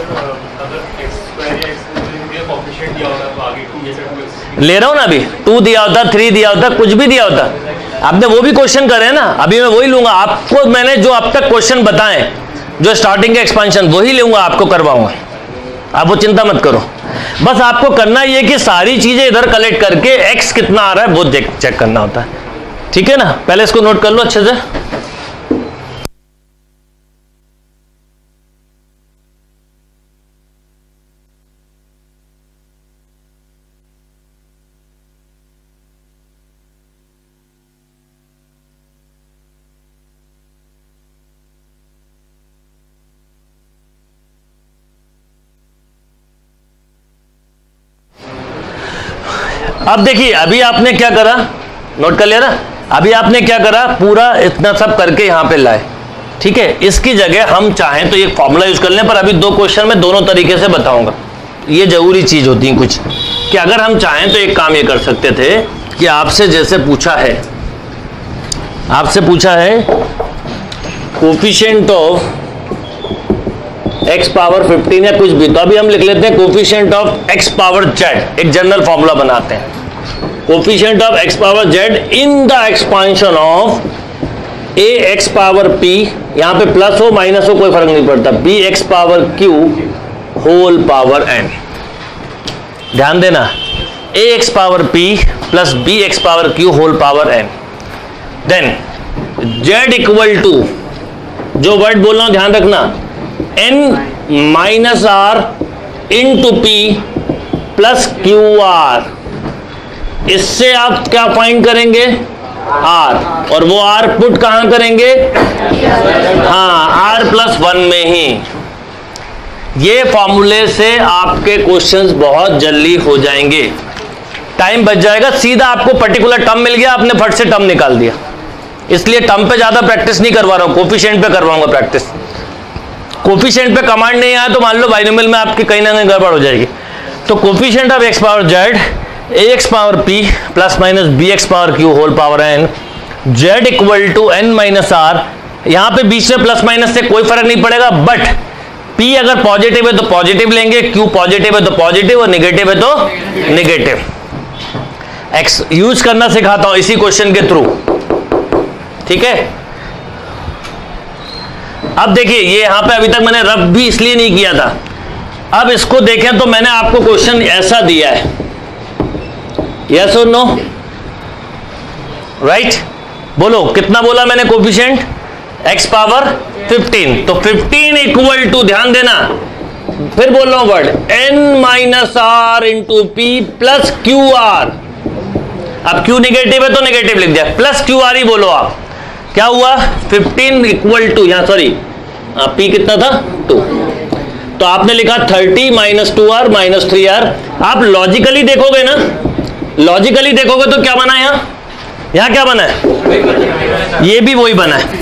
ले रहा हूं ना, अभी 2 दिया होता, 3 दिया होता, कुछ भी दिया होता, आपने वो भी क्वेश्चन करे ना, अभी मैं वही लूंगा। आपको मैंने जो अब तक क्वेश्चन बताए, जो स्टार्टिंग के एक्सपेंशन, वही लूंगा, आपको करवाऊंगा, आप वो चिंता मत करो। बस आपको करना ये कि सारी चीजें इधर कलेक्ट करके x कितना आ रहा है वो चेक करना होता है, ठीक है ना। पहले इसको नोट कर लो अच्छे से। अब देखिए, अभी आपने क्या करा, नोट कर लिया ना, अभी आपने क्या करा, पूरा इतना सब करके यहां पे लाए, ठीक है, इसकी जगह हम चाहें तो ये फॉर्मूला यूज कर लें, पर अभी 2 क्वेश्चन में दोनों तरीके से बताऊंगा। ये जरूरी चीज होती है कुछ, कि अगर हम चाहें तो एक काम ये कर सकते थे कि आपसे जैसे पूछा है, आपसे पूछा है कोफिशिएंट ऑफ x पावर 15 या कुछ भी, तो अभी हम लिख लेते हैं coefficient of x power z, एक जनरल फॉर्मूला बनाते हैं। Coefficient of x power z in the expansion of a x power p, यहां पे प्लस हो माइनस हो कोई फर्क नहीं पड़ता, b x power q whole power n। ध्यान देना, a x power p plus b x power q whole power n। Then z equal to, जो वर्ड बोल रहा हूं ध्यान रखना, n minus r into p plus q r. इससे आप क्या फाइंड करेंगे, r, और वो r पुट कहां करेंगे, हाँ r प्लस 1 में ही। ये फॉर्मूले से आपके क्वेश्चंस बहुत जल्दी हो जाएंगे, टाइम बच जाएगा, सीधा आपको पर्टिकुलर टर्म मिल गया, आपने फट से टर्म निकाल दिया। इसलिए टर्म पे ज्यादा प्रैक्टिस नहीं करवा रहा हूं, कोफिशिएंट पे करवाऊंगा प्रैक्टिस। कोफिशिएंट पे कमांड नहीं आया तो मान लो बाइनोमियल में आपकी कहीं ना कहीं गड़बड़ हो जाएगी। तो coefficient of x power z ax power p plus minus bx power q whole power n, z equal to n minus r। यहां पे बीच में प्लस माइनस से कोई फर्क नहीं पड़ेगा, बट p अगर पॉजिटिव है तो पॉजिटिव लेंगे, q पॉजिटिव है तो पॉजिटिव और नेगेटिव है तो नेगेटिव। x यूज करना सिखाता हूं इसी क्वेश्चन के थ्रू, ठीक है। अब देखिए, ये यहां पे अभी तक मैंने रफ भी इसलिए नहीं किया था, अब इसको देखें तो मैंने आपको क्वेश्चन ऐसा दिया है, यस और नो, राइट? बोलो कितना बोला मैंने कोफिशिएंट, x पावर 15, तो 15 इक्वल टू, ध्यान देना फिर बोल रहा हूं word, n minus r into p plus q r. अब q नेगेटिव है तो नेगेटिव लिख दिया, प्लस क्यू आर ही बोलो आप। क्या हुआ, 15 इक्वल टू, यहां सॉरी p कितना था 2, तो आपने लिखा 30 माइनस 2r माइनस 3r। आप लॉजिकली देखोगे ना, लॉजिकली देखोगे तो क्या बना है, यहां क्या बना है, ये भी वही बना है,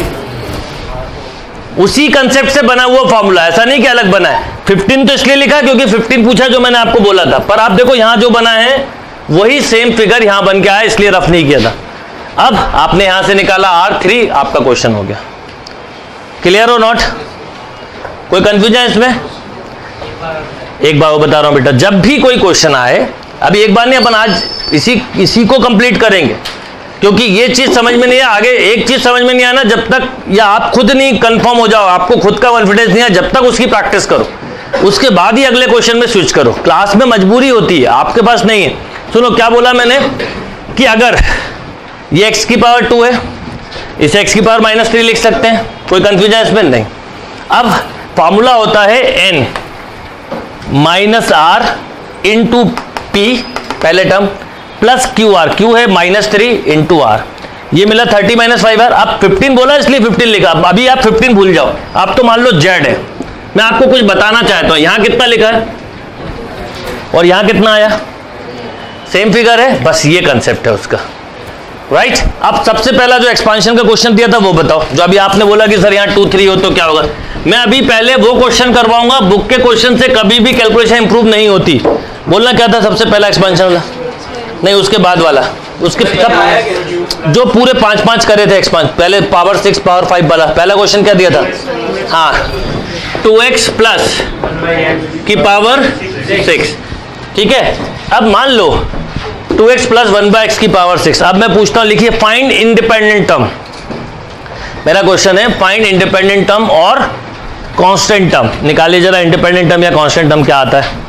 उसी कंसेप्ट से बना हुआ फॉर्मूला, ऐसा नहीं कि अलग बना है। 15 तो इसलिए लिखा क्योंकि 15 पूछा जो मैंने आपको बोला था, पर आप देखो यहां जो बना है वही सेम फिगर यहां बन के आया, इसलिए रफ नहीं किया था। अब आपने यहां से निकाला R3, आपका क्वेश्चन हो गया। क्लियर हो नॉट, कोई कंफ्यूजन इसमें? एक बार वो बता रहा हूं बेटा, जब भी कोई क्वेश्चन आए, अभी एक बार नहीं, अपन आज इसी को कंप्लीट करेंगे, क्योंकि ये चीज समझ में नहीं है, आगे एक चीज समझ में नहीं आना जब तक, या आप खुद नहीं कंफर्म हो जाओ, आपको खुद का कॉन्फिडेंस नहीं है, जब तक उसकी प्रैक्टिस करो, उसके बाद ही अगले क्वेश्चन में स्विच करो। क्लास में मजबूरी होती है, आपके पास नहीं है। सुनो क्या बोला मैंने, कि अगर ये x की पावर 2 है, इसे x की पावर -3 लिख सकते हैं, कोई कंफ्यूजन इसमें नहीं। अब फॉर्मूला होता है n minus r into p, पहले term, plus q r, q है -3 इंटू आर, ये मिला 30 माइनस 5r। अब 15 बोला इसलिए 15 लिखा, अभी आप 15 भूल जाओ, आप तो मान लो z है। मैं आपको कुछ बताना चाहता हूं, यहां कितना लिखा है और यहां कितना आया, सेम फिगर है, बस ये कंसेप्ट है उसका, राइट? अब सबसे पहला जो एक्सपांशन का क्वेश्चन दिया था वो बताओ, जो अभी आपने बोला कि सर यहाँ 2 3 हो तो क्या होगा। मैं अभी पहले वो क्वेश्चन करवाऊंगा, बुक के क्वेश्चन से कभी भी कैलकुलेशन इंप्रूव नहीं होती। बोलना क्या था सबसे पहला एक्सपांशन वाला, नहीं उसके बाद वाला, उसके सब जो पूरे 5 करे थे एक्सपांशन, पहले पावर 6 पावर 5 वाला पहला क्वेश्चन क्या दिया था, हाँ 2x प्लस की पावर 6, ठीक है। अब मान लो 2x प्लस 1/x की पावर 6। अब मैं पूछता हूं, लिखिए फाइंड इंडिपेंडेंट टर्म। मेरा क्वेश्चन है फाइंड इंडिपेंडेंट टर्म और कांस्टेंट टर्म। निकालिए जरा इंडिपेंडेंट टर्म या कांस्टेंट टर्म क्या आता है।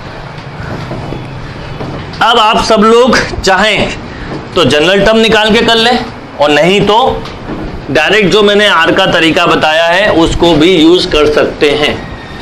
अब आप सब लोग चाहें तो जनरल टर्म निकाल के कर लें, और नहीं तो डायरेक्ट जो मैंने आर का तरीका बताया है उसको भी यूज कर सकते हैं।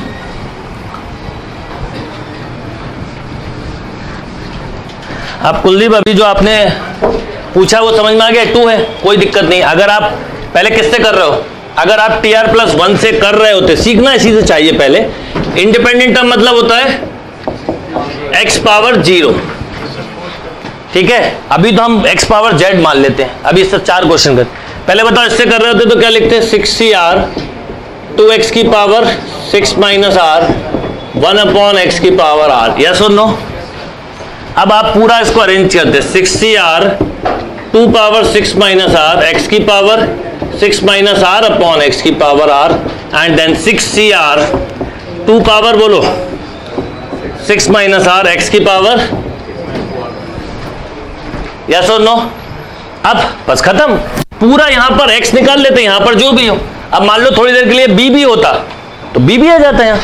अब कुलदीप अभी जो आपने पूछा वो समझ में आ गया, 2 है, कोई दिक्कत नहीं। अगर आप पहले किससे कर रहे हो, अगर आप TR+1 से कर रहे होते, सीखना इसी से चाहिए पहले। इंडिपेंडेंट टर्म मतलब होता है x पावर 0, ठीक है। अभी तो हम x पावर z मान लेते हैं, अभी इससे 4 क्वेश्चन कर। पहले बताओ इससे कर रहे होते तो क्या लिखते हैं, 6CR 2x की power 6 minus r 1 upon x की पावर आर, यस और नो। अब आप पूरा इसको अरेंज करते 6cr 2 power 6 minus r x की power 6 minus r upon x की power r and then 6cr 2 power बोलो 6 माइनस आर एक्स की पावर, यस और नो। अब बस खत्म, पूरा यहां पर x निकाल लेते हैं, यहां पर जो भी हो। अब मान लो थोड़ी देर के लिए b भी होता तो b भी आ जाता है यहाँ,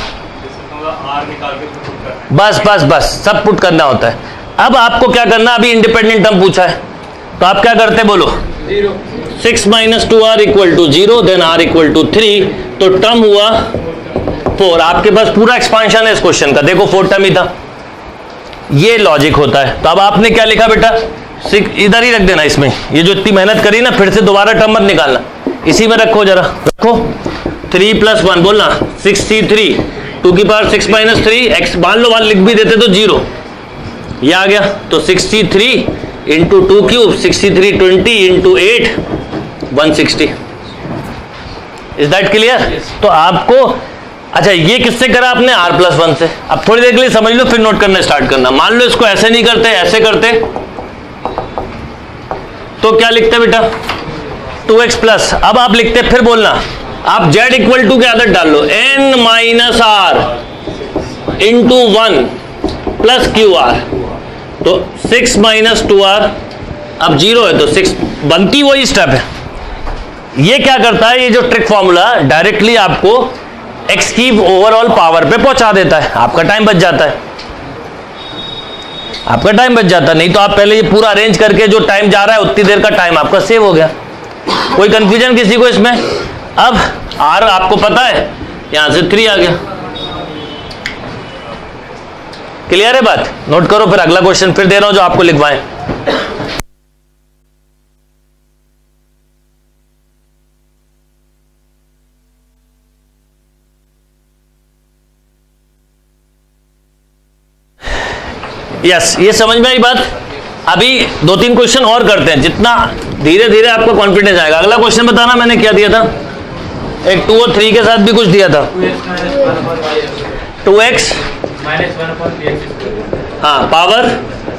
बस बस बस सब पुट करना होता है। अब आपको क्या करना, अभी इंडिपेंडेंट टर्म पूछा है तो आप क्या करते बोलो 6 minus 2r equal to 0 then r equal to 3, तो टर्म हुआ 4। आपके पास पूरा एक्सपांशन है इस क्वेश्चन का, देखो 4 टर्म ही था, ये लॉजिक होता है। तो अब आपने क्या लिखा बेटा, इधर ही रख देना इसमें, ये जो इतनी मेहनत करी ना फिर से दोबारा टर्म मत निकालना, इसी में रखो, जरा रखो 3 प्लस 1 बोलना 63 2 की पावर 6 माइनस 3 एक्स, मान लो 1 लिख भी देते तो 0, ये आ गया। तो 63 into 2 cube 63 20 into 8 160, is that clear? तो आपको अच्छा ये किससे करा आपने, r+1 से। अब थोड़ी देर के लिए समझ लो फिर नोट करना स्टार्ट करना। मान लो इसको ऐसे नहीं करते ऐसे करते तो क्या लिखते बेटा 2x प्लस, अब आप लिखते फिर बोलना आप z इक्वल टू की आदत डाल लो n minus r into 1 plus q r, तो 6 माइनस 2r, अब 0 है तो 6, बनती वही स्टेप है। ये क्या करता है, ये जो ट्रिक फॉर्मूला डायरेक्टली आपको x की ओवरऑल पावर पे पहुंचा देता है, आपका टाइम बच जाता है, आपका टाइम बच जाता है। नहीं तो आप पहले ये पूरा अरेंज करके जो टाइम जा रहा है उतनी देर का टाइम आपका सेव हो गया। कोई कंफ्यूजन किसी को इसमें? अब r आपको पता है, यहां से 3 आ गया, क्लियर है बात? नोट करो, फिर अगला क्वेश्चन फिर दे रहा हूं जो आपको लिखवाएं। यस, ये समझ में आई बात? अभी 2-3 क्वेश्चन और करते हैं, जितना धीरे धीरे आपको कॉन्फिडेंस आएगा। अगला क्वेश्चन बताना मैंने क्या दिया था, एक 2 और 3 के साथ भी कुछ दिया था, 2x हाँ पावर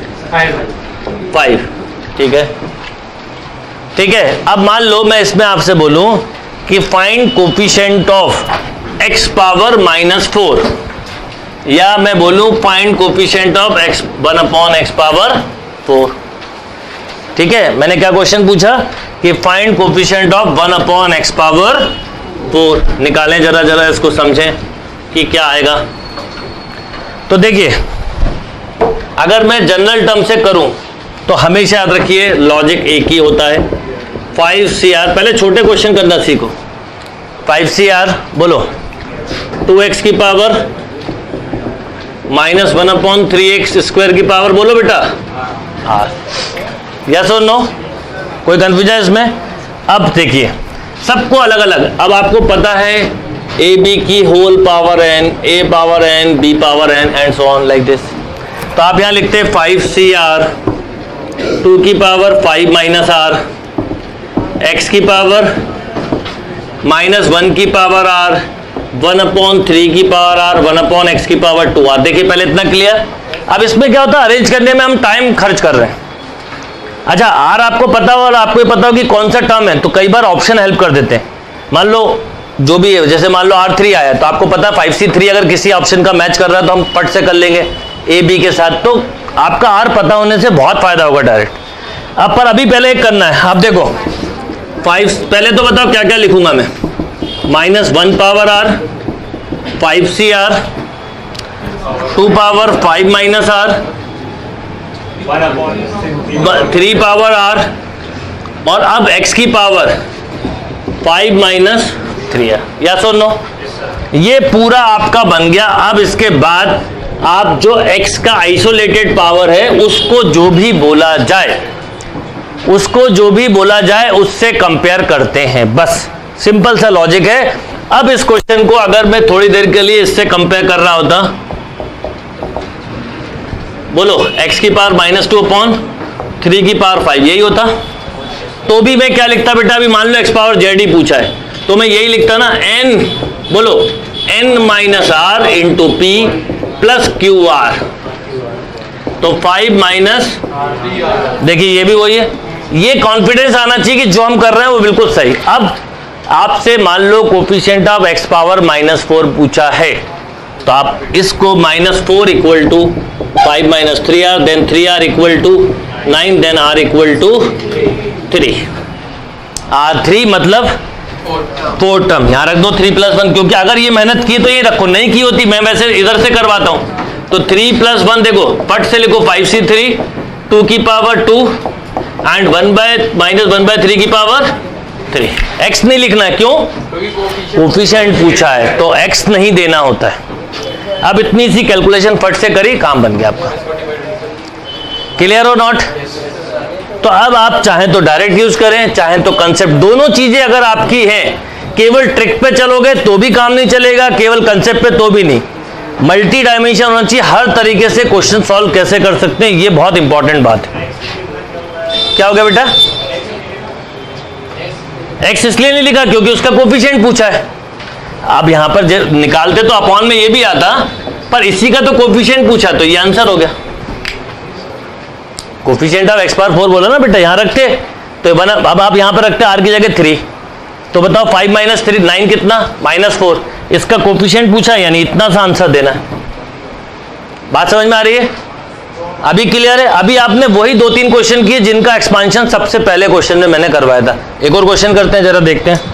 5, ठीक है ठीक है। अब मान लो मैं इसमें आपसे बोलूं कि find coefficient of x power -4, या मैं बोलूं find coefficient of x 1 upon x power 4, ठीक है। मैंने क्या क्वेश्चन पूछा कि find coefficient of 1 upon x power 4, निकालें जरा जरा इसको समझें कि क्या आएगा। तो देखिए अगर मैं जनरल टर्म से करूं तो हमेशा याद रखिए लॉजिक एक ही होता है, 5cr, पहले छोटे क्वेश्चन करना सीखो। 5cr बोलो 2x की पावर -1 अपॉन 3x स्क्वायर की पावर, बोलो बेटा r, यस और नो? कोई कंफ्यूजन इसमें? अब देखिए सबको अलग अलग, अब आपको पता है ए बी की whole power n, a power n, b power n and so on like this. तो आप यहां लिखते हैं 5cr 2 की पावर 5 माइनस r, x की पावर -1 की पावर r, 1 अपॉन 3 की पावर r, 1 अपॉन x की पावर 2 r। देखिए पहले इतना क्लियर। अब इसमें क्या होता है, अरेंज करने में हम टाइम खर्च कर रहे हैं। अच्छा r आपको पता हो और आपको पता हो कि कौन सा टर्म है, तो कई बार ऑप्शन हेल्प कर देते हैं। मान लो जो भी है, जैसे मान लो R3 आया तो आपको पता है 5C3 अगर किसी ऑप्शन का मैच कर रहा है तो हम पट से कर लेंगे ए बी के साथ, तो आपका r पता होने से बहुत फायदा होगा डायरेक्ट। अब पर अभी पहले एक करना है, आप देखो 5, पहले तो बताओ क्या क्या लिखूंगा मैं, -1 power r, 5cr 2 power 5 minus r, 3 power r, और अब x की पावर 5 माइनस 3r, यस और नो? ये पूरा आपका बन गया। अब इसके बाद आप जो x का आइसोलेटेड पावर है उसको जो भी बोला जाए, उसको जो भी बोला जाए उससे कंपेयर करते हैं, बस सिंपल सा लॉजिक है। अब इस क्वेश्चन को अगर मैं थोड़ी देर के लिए इससे कंपेयर कर रहा होता, बोलो x की पावर -2 अपॉन 3 की पावर 5, यही होता तो भी मैं क्या लिखता बेटा, अभी मान लो x पावर z ही पूछा है तो मैं यही लिखता ना n बोलो n minus r into p plus q r, तो 5 माइनस, देखिए ये भी वही है। ये कॉन्फिडेंस आना चाहिए कि जो हम कर रहे हैं वो बिल्कुल सही। अब आपसे मान लो कोफिशिएंट ऑफ x पावर -4 पूछा है, तो आप इसको -4 equal to 5 minus 3r, then 3r equal to 9, then r equal to 3, r3 मतलब 4 टर्म, यहाँ रख दो 3 + 1, क्योंकि अगर ये मेहनत की तो ये रखो, नहीं की होती मैं वैसे इधर से करवाता हूँ। तो 3 + 1 देखो पट से लिखो 5c3 2 की पावर 2 एंड -1/3 की पावर 3। x नहीं लिखना है, क्यों? कोफिशिएंट पूछा है तो x नहीं देना होता है। अब इतनी सी कैलकुलेशन फट से करी, काम बन गया आपका। क्लियर हो नॉट? तो अब आप चाहें तो डायरेक्ट यूज करें, चाहें तो कंसेप्ट, दोनों चीजें अगर आपकी हैं। केवल ट्रिक पे चलोगे तो भी काम नहीं चलेगा, केवल कंसेप्ट पे तो भी नहीं। मल्टी डायमेंशन होना चाहिए, हर तरीके से क्वेश्चन सॉल्व कैसे कर सकते हैं, ये बहुत इंपॉर्टेंट बात है। क्या हो गया बेटा? x इसलिए नहीं लिखा क्योंकि उसका कोफिशिएंट पूछा है। अब यहां पर निकालते तो अपॉन में ये भी आता, पर इसी का तो कोफिशिएंट पूछा, तो ये आंसर हो गया। कोफिशिएंट ऑफ x पावर 4 बोला ना बेटा, यहां रखते तो बना। अब आप यहां पर रखते r की जगह 3, तो बताओ 5 माइनस 3 9 कितना? -4। इसका कोफिशिएंट पूछा यानी इतना सा आंसर देना है। बात समझ में आ रही है? अभी क्लियर है? अभी आपने वही 2-3 क्वेश्चन किए जिनका एक्सपांशन सबसे पहले क्वेश्चन में मैंने करवाया था। एक और क्वेश्चन करते हैं, जरा देखते हैं।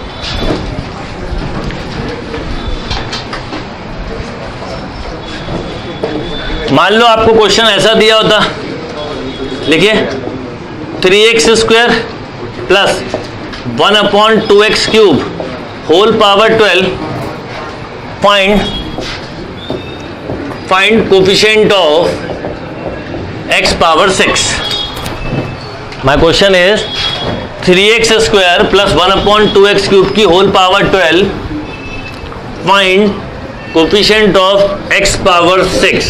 मान लो आपको क्वेश्चन ऐसा दिया होता, लिखिए 3x² plus 1/2x³ whole power 12 find coefficient of x power 6। My question is 3x² plus 1/2x³ की whole power 12 find coefficient of x power 6।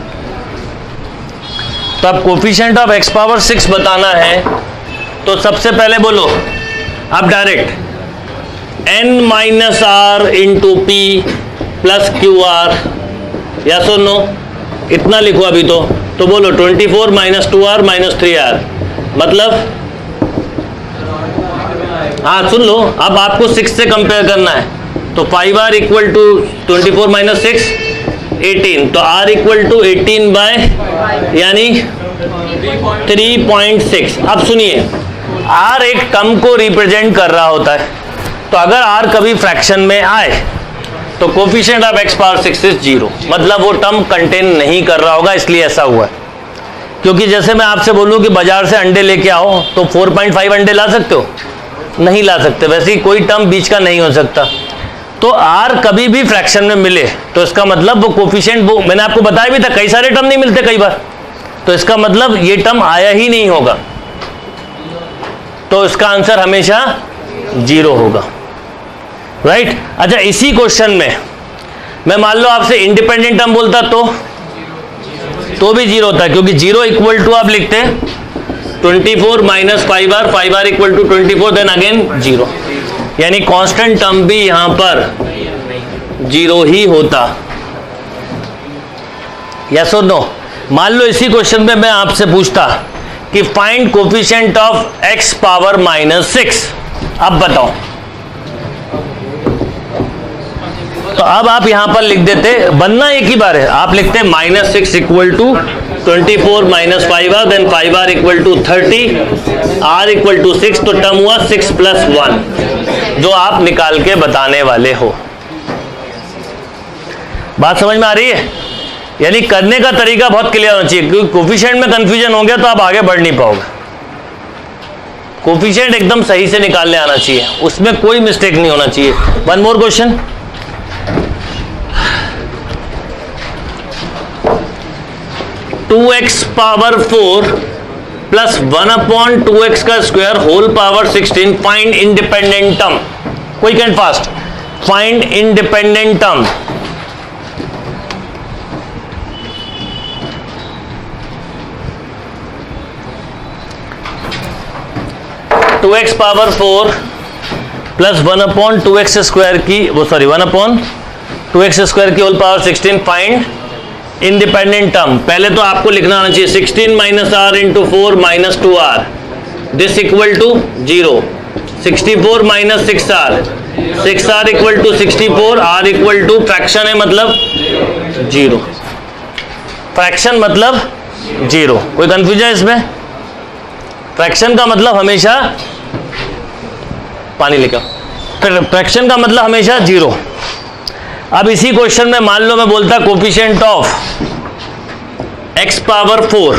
तो अब कोफिशिएंट ऑफ x पावर 6 बताना है, तो सबसे पहले बोलो अब direct n minus r into p plus q r, yes और नो? इतना लिखो अभी तो बोलो 24 माइनस 2r माइनस 3r, मतलब हाँ सुन लो, अब आपको 6 से कंपेयर करना है, तो 5r इक्वल टू 24 माइनस 6 18, तो r इक्वल टू 18 बाय यानी 3.6। अब सुनिए, r एक टर्म को रिप्रेजेंट कर रहा होता है, तो अगर r कभी फ्रैक्शन में आए तो coefficient of x power 6 is 0, मतलब वो टर्म कंटेन नहीं कर रहा होगा, इसलिए ऐसा हुआ है। क्योंकि जैसे मैं आपसे बोलूं कि बाजार से अंडे लेके आओ, तो 4.5 अंडे ला सकते हो? नहीं ला सकते। वैसे ही कोई टर्म बीच का नहीं हो सकता। तो r कभी भी फ्रैक्शन में मिले तो इसका मतलब वो कोफिशिएंट, वो मैंने आपको बताया भी था, कई सारे टर्म नहीं मिलते कई बार, तो इसका मतलब ये टर्म आया ही नहीं होगा, तो इसका आंसर हमेशा 0 होगा, राइट? अच्छा, इसी क्वेश्चन में मैं मान लो आपसे इंडिपेंडेंट टर्म बोलता तो भी 0 होता है, क्योंकि 0 इक्वल टू आप लिखते हैं 24 minus 5r equal to 24, then again 0, यानी कांस्टेंट टर्म भी यहां पर 0 ही होता। यस और नो? मान लो इसी क्वेश्चन में मैं आपसे पूछता कि find coefficient of x power -6, अब बताओ, तो अब आप यहां पर लिख देते, बनना एक ही बार है, आप लिखते हैं -6 equal to 24 minus 5r, then 5r equal to 30, r equal to 6, तो टर्म हुआ 6 + 1, जो आप निकाल के बताने वाले हो। बात समझ में आ रही है? यानी करने का तरीका बहुत क्लियर होना चाहिए, क्योंकि कोफिशिएंट में कंफ्यूजन हो गया तो आप आगे बढ़ नहीं पाओगे। कोफिशिएंट एकदम सही से निकालने आना चाहिए, उसमें कोई मिस्टेक नहीं होना चाहिए। One more question, two x power 4 plus 1/2x का square whole power 16 find independent term. Quick and fast, find independent term. Two x power 4 plus 1/2x square की, वो सॉरी 1/2 2x स्क्वायर की whole power 16 find independent term. पहले तो आपको लिखना आना चाहिए 16 minus r into 4 minus 2r this equal to 0। 64 minus 6r, 6r equal to 64, r equal to fraction है मतलब 0, फ्रैक्शन मतलब 0। कोई कंफ्यूजन इसमें? फ्रैक्शन का मतलब हमेशा, पानी लेकर, फ्रैक्शन का मतलब हमेशा 0। अब इसी क्वेश्चन में मान लो मैं बोलता कोफिशिएंट ऑफ x पावर 4,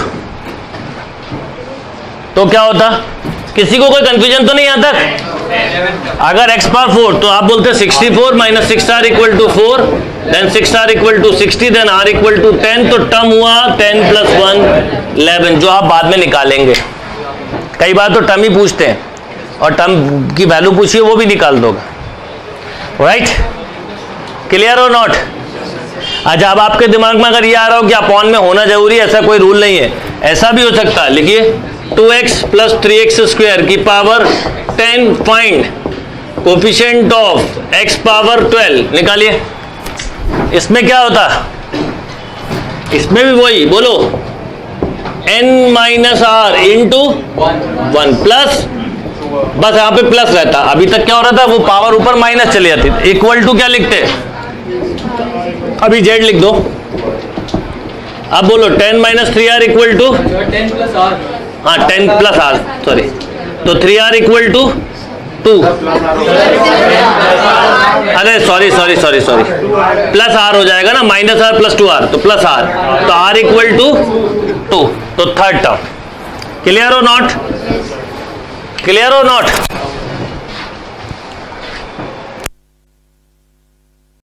तो क्या होता? किसी को कोई कंफ्यूजन तो नहीं आता? अगर x पावर 4 तो आप बोलते 64 minus 6r equal to 4, then 6r equal to 60, then r equal to 10, तो टर्म हुआ 10 प्लस 1 11, जो आप बाद में निकालेंगे। कई बार तो टर्म ही पूछते हैं और टर्म की वैल्यू पूछिए वो भी निकाल दोगे। राइट, क्लियर और नॉट? अच्छा, अब आपके दिमाग में अगर ये आ रहा हो कि अपॉन में होना जरूरी है, ऐसा कोई रूल नहीं है, ऐसा भी हो सकता है। लिखिए 2x प्लस 3x स्क्वायर की power 10 find coefficient of x power 12 निकालिए। इसमें क्या होता? इसमें भी वही बोलो n minus r into 1 plus, बस यहां पे प्लस रहता। अभी तक क्या हो रहा था, वो पावर ऊपर माइनस चली जाती, इक्वल टू क्या लिखते? अभी z लिख दो। अब बोलो 10 minus 3r equal to 10 plus r, हाँ 10 प्लस आर सॉरी, तो 3r इक्वल टू 2, अरे sorry sorry sorry sorry, plus r हो जाएगा ना, माइनस आर प्लस 2r, तो प्लस आर, तो r इक्वल टू 2, तो थर्ड टर्म। क्लियर और नॉट? क्लियर और नॉट?